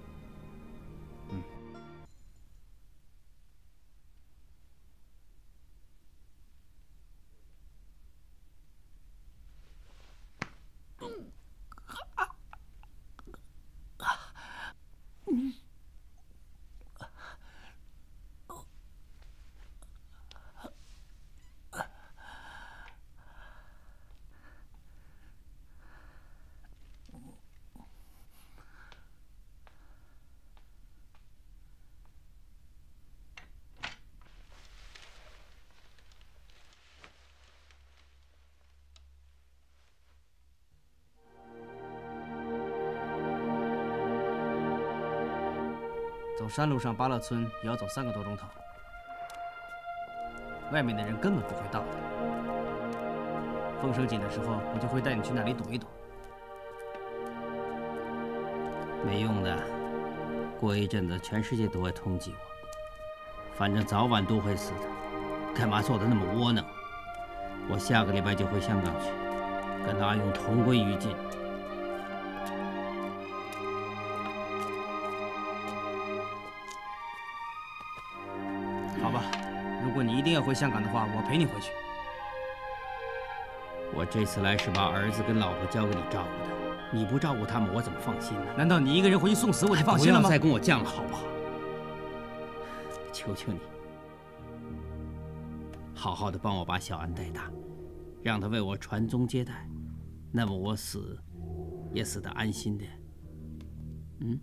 走山路上八乐村也要走三个多钟头，外面的人根本不会到的。风声紧的时候，我就会带你去那里躲一躲。 没用的，过一阵子全世界都会通缉我，反正早晚都会死的，干嘛做的那么窝囊？我下个礼拜就回香港去，跟阿勇同归于尽。 好吧，如果你一定要回香港的话，我陪你回去。 我这次来是把儿子跟老婆交给你照顾的，你不照顾他们，我怎么放心呢？ 难道你一个人回去送死我就放心了吗？ 不要再跟我犟了，好不好？求求你，好好的帮我把小安带大，让他为我传宗接代，那么我死也死得安心的。嗯。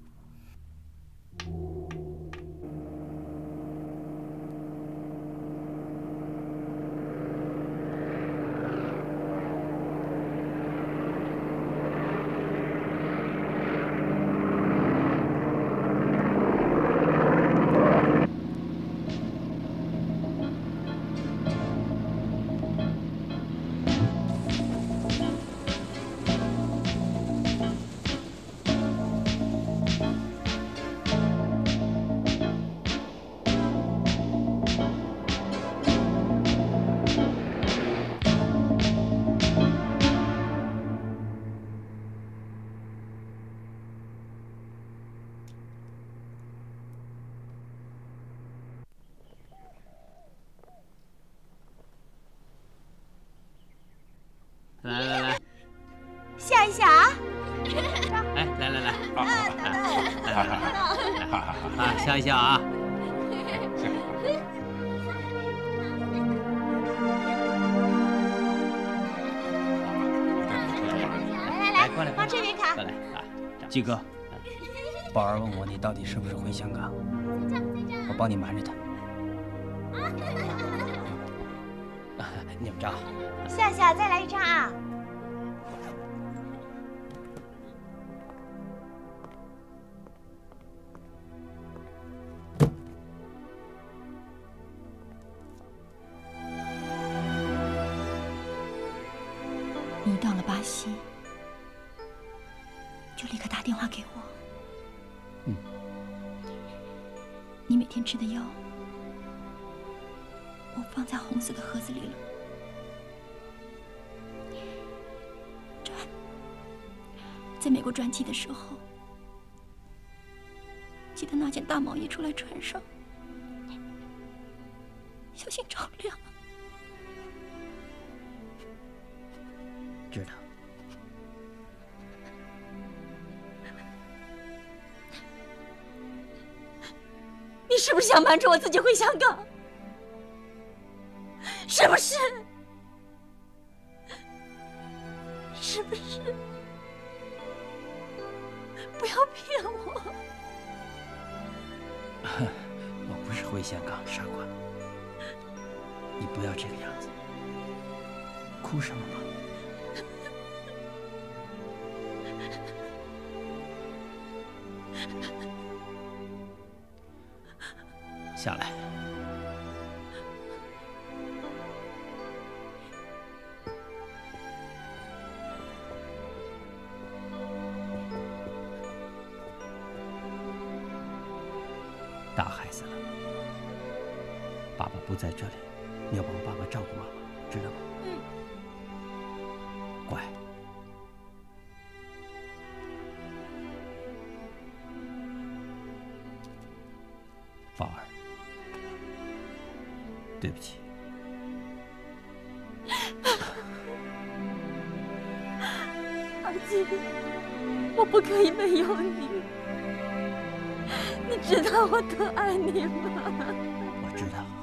来来来， 笑一笑啊！ 哎，来来来，啊，来来来，啊，笑一笑啊！ 来来来，往这边看。 过来啊， 季哥， 宝儿问我你到底是不是回香港，我帮你瞒着他。你们着。 夏夏，再来一张啊！ 你到了巴西，就立刻打电话给我。 嗯。 你每天吃的药，我放在红色的盒子里了。转，在美国转机的时候，记得拿件大毛衣出来穿上，小心着凉。 知道。 你是不是想瞒着我自己回香港？是不是？是不是？不要骗我！ 我不是回香港，傻瓜。你不要这个样子，哭什么嘛？下来。大孩子了，爸爸不在这里，你要帮爸爸照顾妈妈，知道吗？ 嗯。 乖。宝儿，对不起。 儿子，我不可以没有你。你知道我多爱你吗？ 我知道。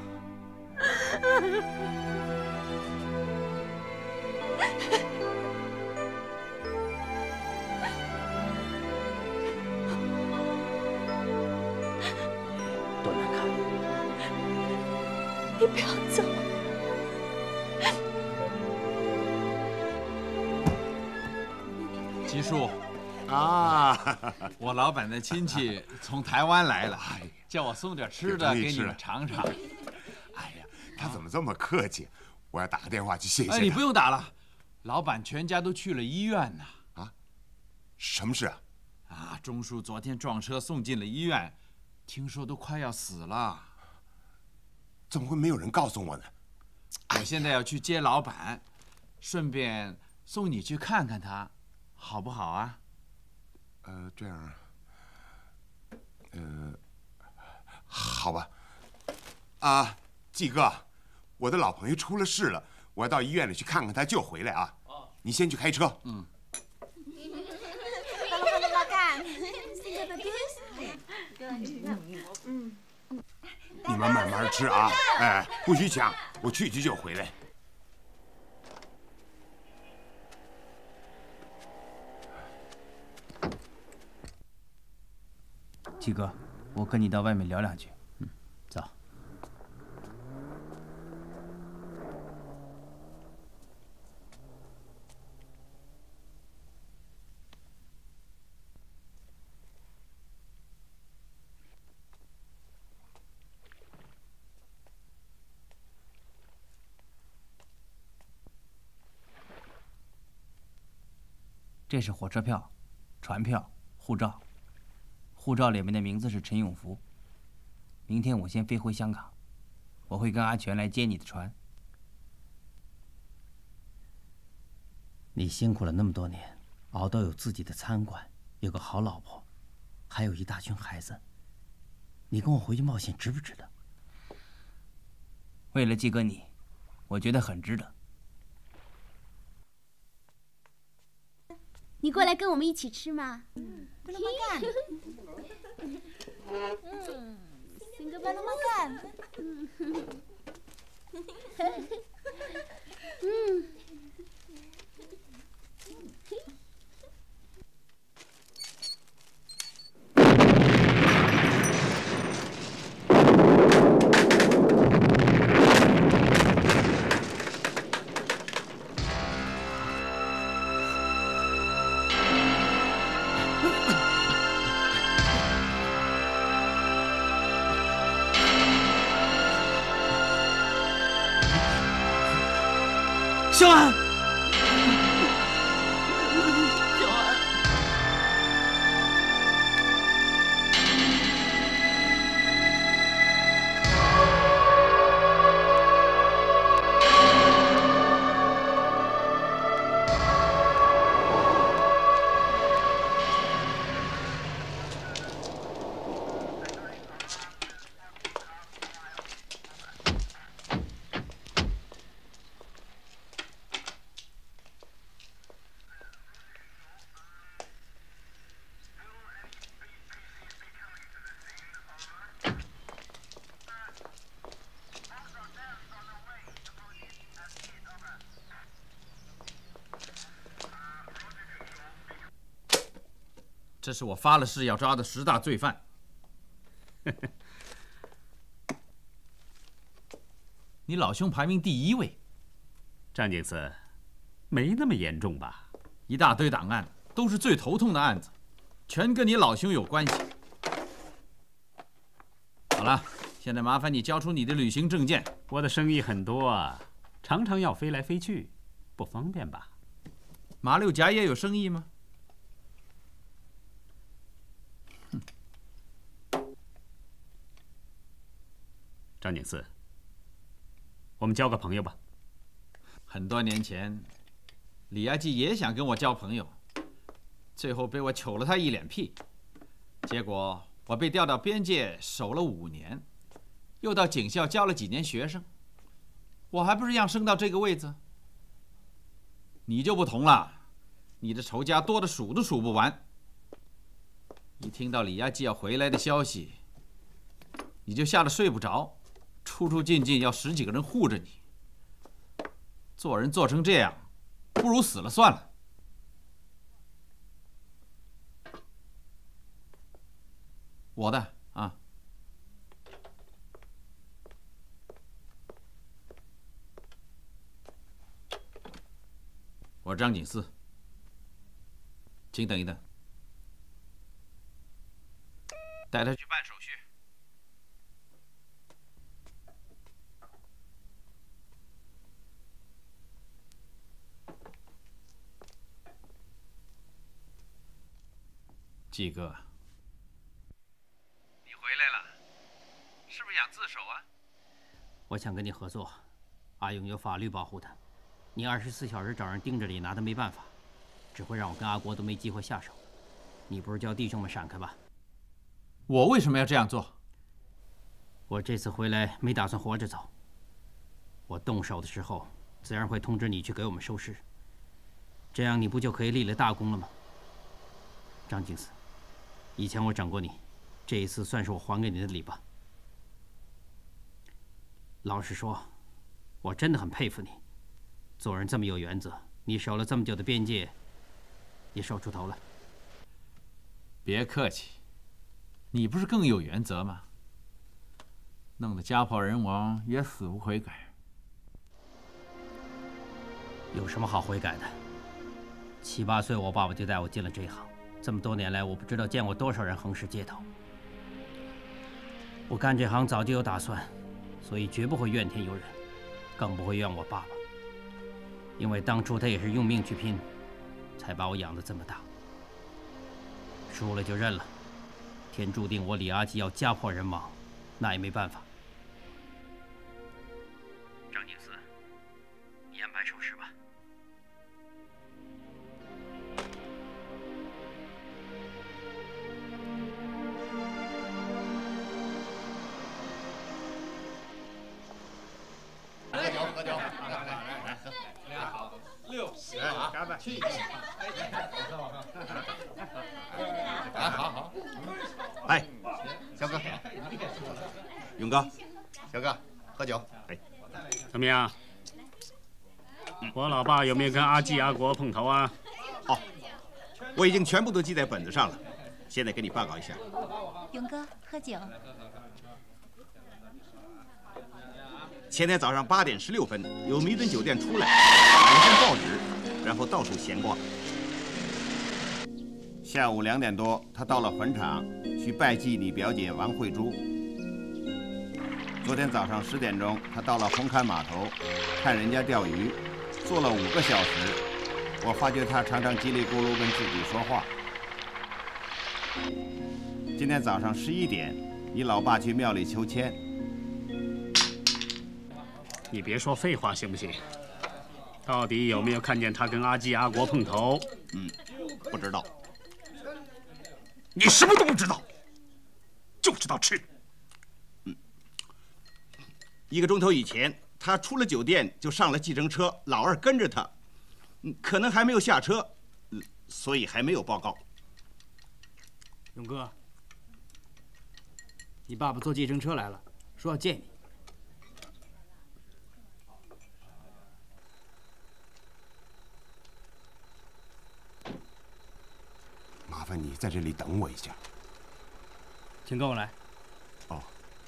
多难看！ 你不要走。 吉叔。啊，我老板的亲戚从台湾来了，叫我送点吃的给你们尝尝。 哎呀，他怎么这么客气？我要打个电话去谢谢他。 哎，你不用打了，老板全家都去了医院呢。 啊？什么事啊？ 啊，钟叔昨天撞车送进了医院，听说都快要死了。 怎么会没有人告诉我呢？ 我现在要去接老板，顺便送你去看看他，好不好啊？ 呃，这样，呃，好吧。啊，季哥，我的老朋友出了事了，我要到医院里去看看他，就回来啊。你先去开车。嗯。你们慢慢吃啊，哎，不许抢，我去去就回来。 七哥，我跟你到外面聊两句。嗯，走。这是火车票、船票、护照。护照里面的名字是陈永福。明天我先飞回香港，我会跟阿全来接你的船。你辛苦了那么多年，熬到有自己的餐馆，有个好老婆，还有一大群孩子，你跟我回去冒险值不值得？为了季哥你，我觉得很值得。 你过来跟我们一起吃嘛。 嗯，belum makan。嗯 ，Sehingga belum makan。 嗯。 小安。 这是我发了誓要抓的十大罪犯。你老兄排名第一位， 张警司，没那么严重吧？ 一大堆档案都是最头痛的案子，全跟你老兄有关系。好了，现在麻烦你交出你的旅行证件。 我的生意很多啊，常常要飞来飞去，不方便吧？ 马六甲也有生意吗？ 张警司，我们交个朋友吧。 很多年前，李亚季也想跟我交朋友，最后被我糗了他一脸屁。结果我被调到边界守了五年，又到警校教了几年学生，我还不是一样升到这个位子？你就不同了，你的仇家多得数都数不完。一听到李亚季要回来的消息，你就吓得睡不着。 出出进进要十几个人护着你，做人做成这样，不如死了算了。我的啊，我是张警司，请等一等，带他去办手续。 季哥， 你回来了，是不是想自首啊？我想跟你合作，阿勇有法律保护他，你二十四小时找人盯着你，拿他没办法，只会让我跟阿国都没机会下手。你不是叫弟兄们闪开吧？ 我为什么要这样做？ 我这次回来没打算活着走，我动手的时候自然会通知你去给我们收尸，这样你不就可以立了大功了吗？张警司。 以前我整过你，这一次算是我还给你的礼吧。老实说，我真的很佩服你，做人这么有原则。你守了这么久的边界，也守出头了。 别客气，你不是更有原则吗？弄得家破人亡也死无悔改。 有什么好悔改的？七八岁，我爸爸就带我进了这一行。 这么多年来，我不知道见过多少人横尸街头。我干这行早就有打算，所以绝不会怨天尤人，更不会怨我爸爸。因为当初他也是用命去拼，才把我养得这么大。输了就认了，天注定我李阿基要家破人亡，那也没办法。张警司，你安排收尸吧。 喝酒，喝酒，来来来，来好，六，来干杯，去，哎，好好，哎，小哥，勇哥，小哥，喝酒，哎， 怎么样？我老爸有没有跟阿季、阿国碰头啊？ 哦，我已经全部都记在本子上了，现在给你报告一下。 勇哥，喝酒。 前天早上八点十六分，由弥敦酒店出来，打一份报纸，然后到处闲逛。下午两点多，他到了坟场去拜祭你表姐王慧珠。昨天早上十点钟，他到了红磡码头看人家钓鱼， 做了五个小时，我发觉他常常叽里咕噜跟自己说话。今天早上十一点，你老爸去庙里求签。 你别说废话行不行？到底有没有看见他跟阿基、阿国碰头？ 嗯，不知道。 你什么都不知道，就知道吃。 嗯，一个钟头以前，他出了酒店就上了计程车，老二跟着他，嗯，可能还没有下车，嗯，所以还没有报告。 勇哥，你爸爸坐计程车来了，说要见你。 麻烦你在这里等我一下。 请跟我来。 哦。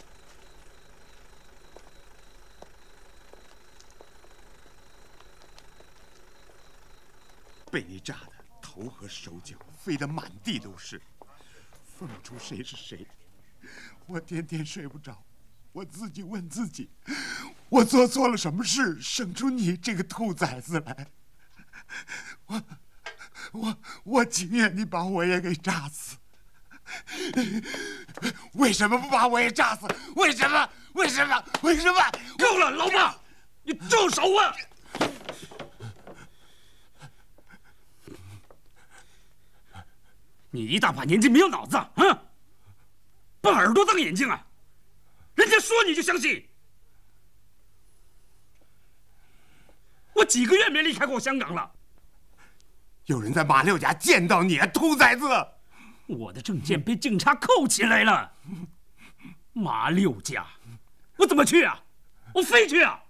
被你炸的头和手脚飞得满地都是，分不出谁是谁。我天天睡不着，我自己问自己，我做错了什么事，生出你这个兔崽子来？我。我我情愿你把我也给炸死，为什么不把我也炸死？为什么？为什么？为什么？ 够了，老爸，你住手啊！ 你一大把年纪没有脑子啊！把耳朵当眼睛啊！人家说你就相信？我几个月没离开过香港了。 有人在马六甲见到你啊，兔崽子！ 我的证件被警察扣起来了。马六甲，我怎么去啊？我飞去啊！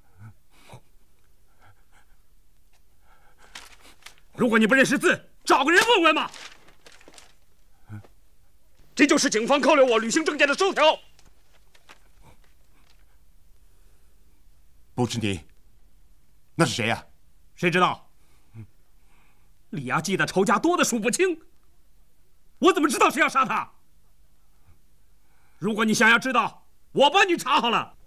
如果你不认识字，找个人问问嘛。这就是警方扣留我旅行证件的收条。 不是你，那是谁呀？ 谁知道？李阿基的仇家多的数不清，我怎么知道谁要杀他？如果你想要知道，我帮你查好了。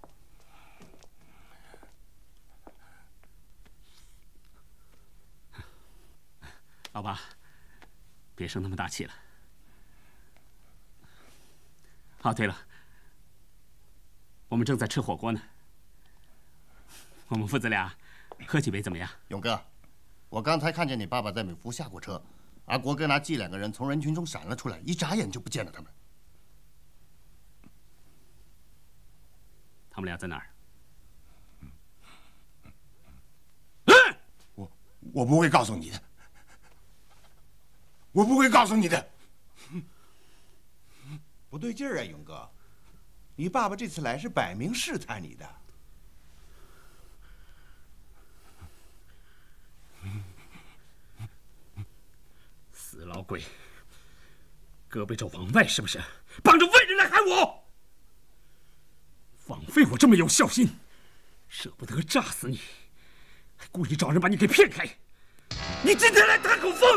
老爸，别生那么大气了。哦，对了，我们正在吃火锅呢，我们父子俩喝几杯怎么样？ 勇哥。我刚才看见你爸爸在美孚下过车，阿国跟阿季两个人从人群中闪了出来，一眨眼就不见了他们。 他们俩在哪儿？ 我我不会告诉你的，我不会告诉你的。 不对劲儿啊，勇哥，你爸爸这次来是摆明试探你的。 死老鬼，胳膊肘往外是不是？帮着外人来害我！枉费我这么有孝心，舍不得炸死你，还故意找人把你给骗开。你今天来探口风！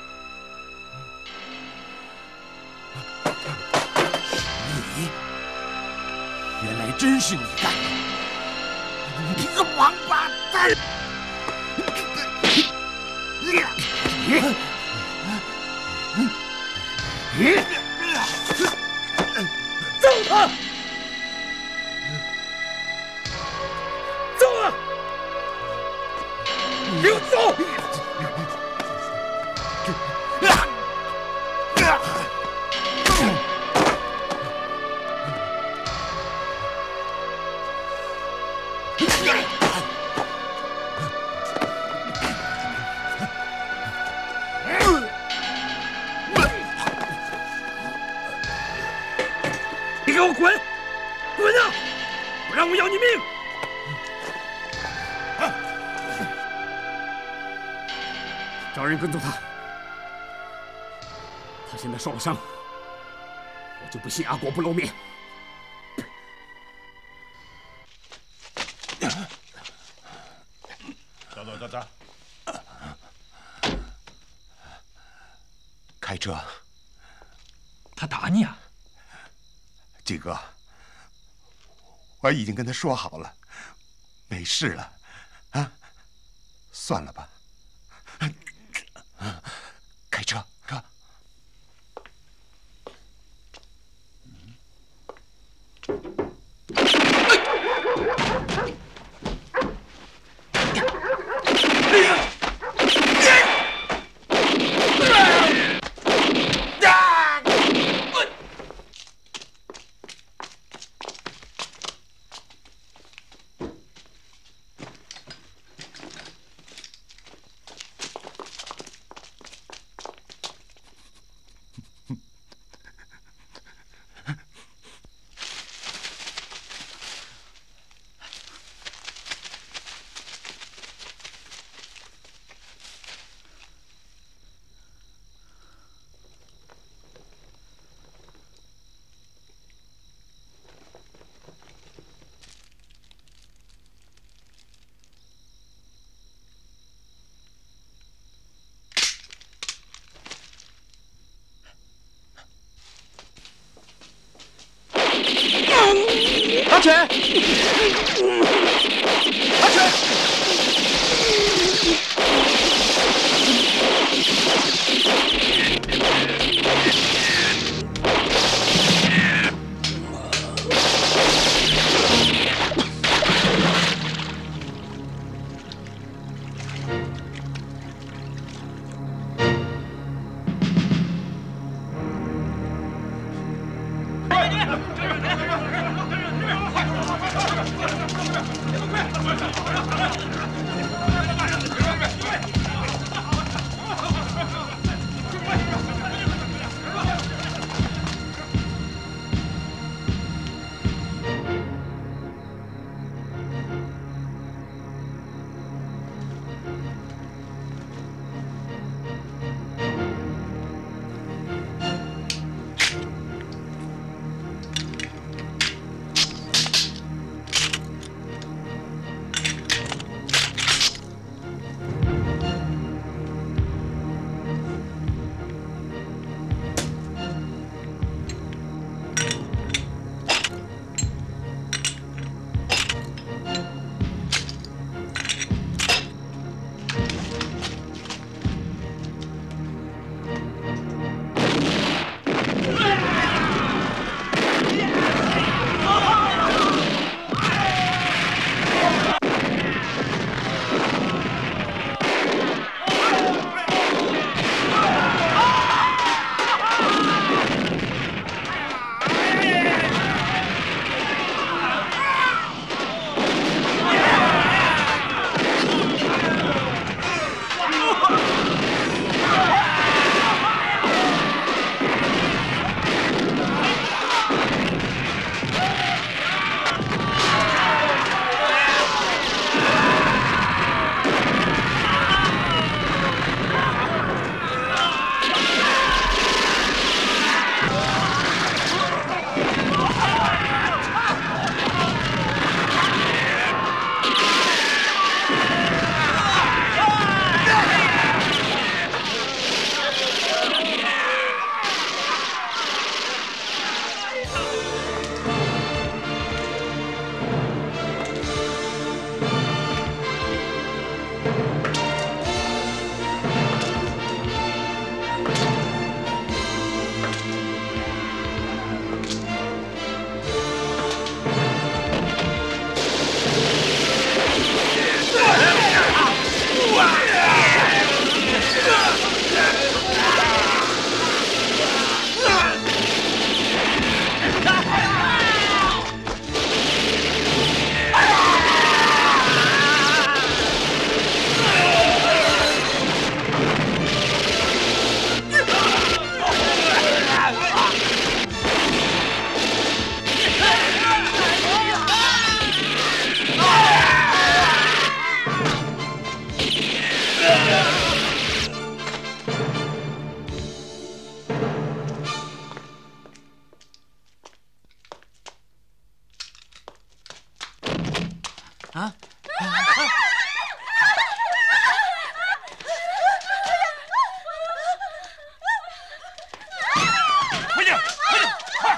你，原来真是你干的！你个王八蛋！ 揍他！走啊！给我走！你给我滚！滚啊！不然我要你命！找人跟踪他。他现在受了伤，我就不信阿国不露面。 走走走走。 开车。 他打你啊？ 季哥，我已经跟他说好了，没事了，啊。 算了吧。开车，车。 阿全，阿全。 啊！回去，回去，快！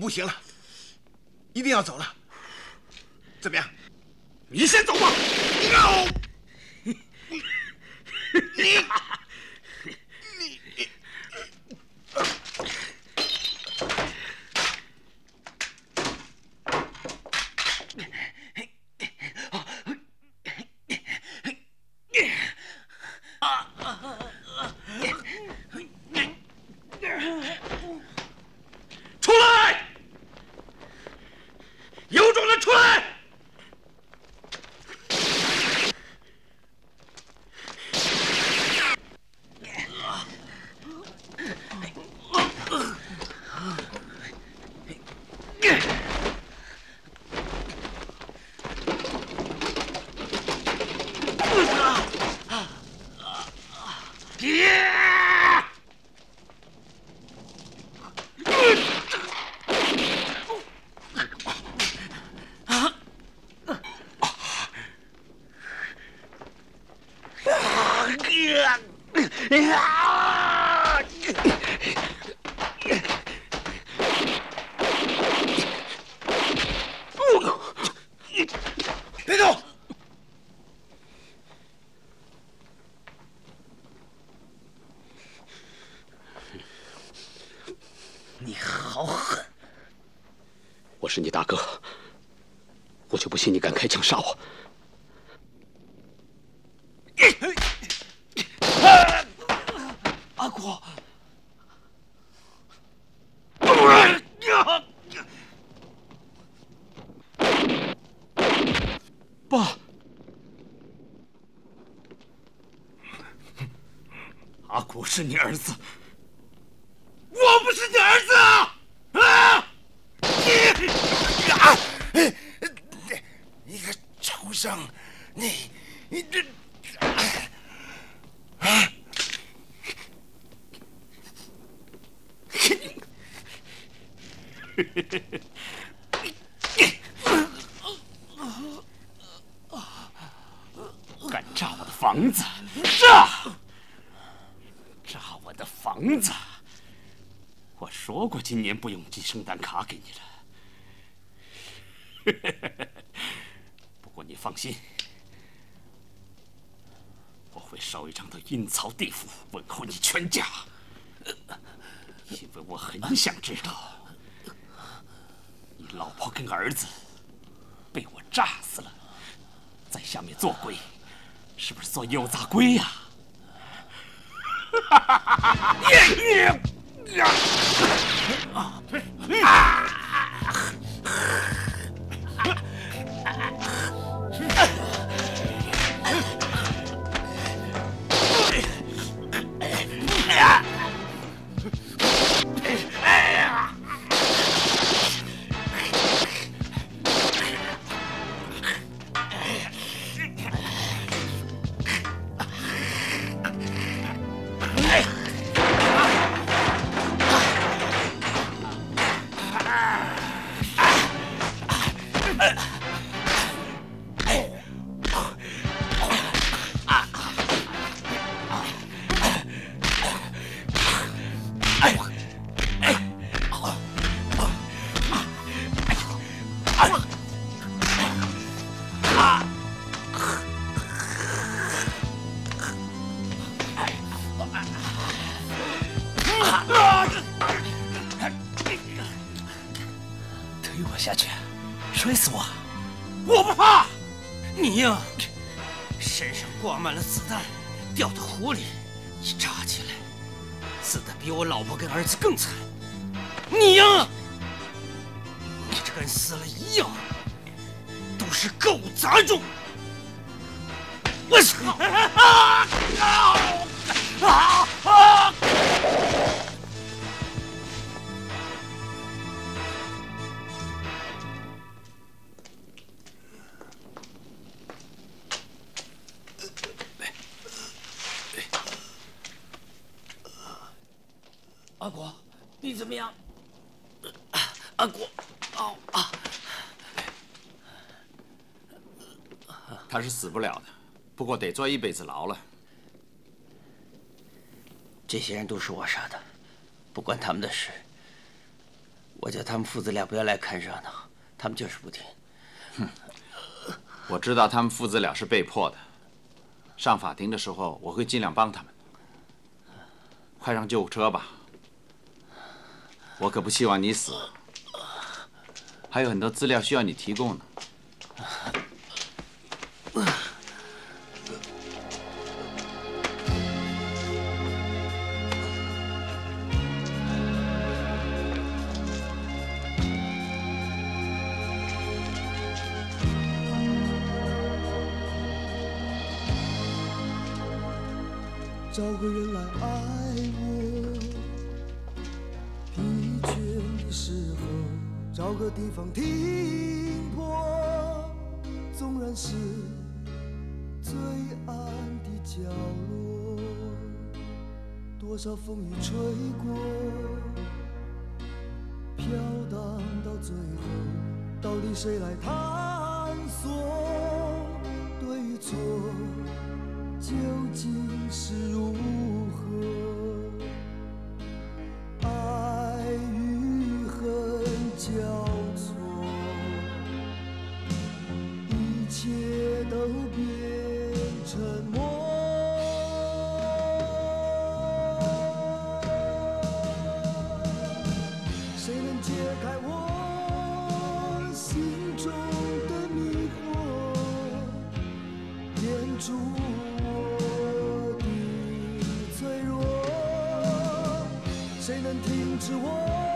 不行了，一定要走了。怎么样？ 你先走吧。 你你你。 出来！有种人出来！ 别动！ 你好狠！我是你大哥，我就不信你敢开枪杀我。 阿国， 爸，阿国是你儿子，我不是你儿子啊！啊！ 你啊！你个畜生，你你这啊！ 敢炸我的房子！炸！炸我的房子！我说过今年不用寄圣诞卡给你了。不过你放心，我会烧一张到阴曹地府问候你全家，因为我很想知道。 你老婆跟儿子被我炸死了，在下面做鬼，是不是做油炸鬼呀？ 推我下去，摔死我！我不怕。你呀，身上挂满了子弹，掉到湖里，一炸起来，死的比我老婆跟儿子更惨。你呀，你这跟死了一样，都是狗杂种！我操！啊啊啊啊！ 阿国，你怎么样？阿国，哦啊！ 他是死不了的，不过得坐一辈子牢了。 这些人都是我杀的，不关他们的事。 我叫他们父子俩不要来看热闹，他们就是不听。 哼，我知道他们父子俩是被迫的。上法庭的时候，我会尽量帮他们。快上救护车吧！我可不希望你死，还有很多资料需要你提供呢。 找个人来爱我，疲倦的时候找个地方停泊，纵然是最暗的角落，多少风雨吹过，飘荡到最后，到底谁来探索对与错？ 究竟是如何？爱与恨交错，一切都变沉默。谁能解开我心中的迷惑？眼珠。 谁能停止我？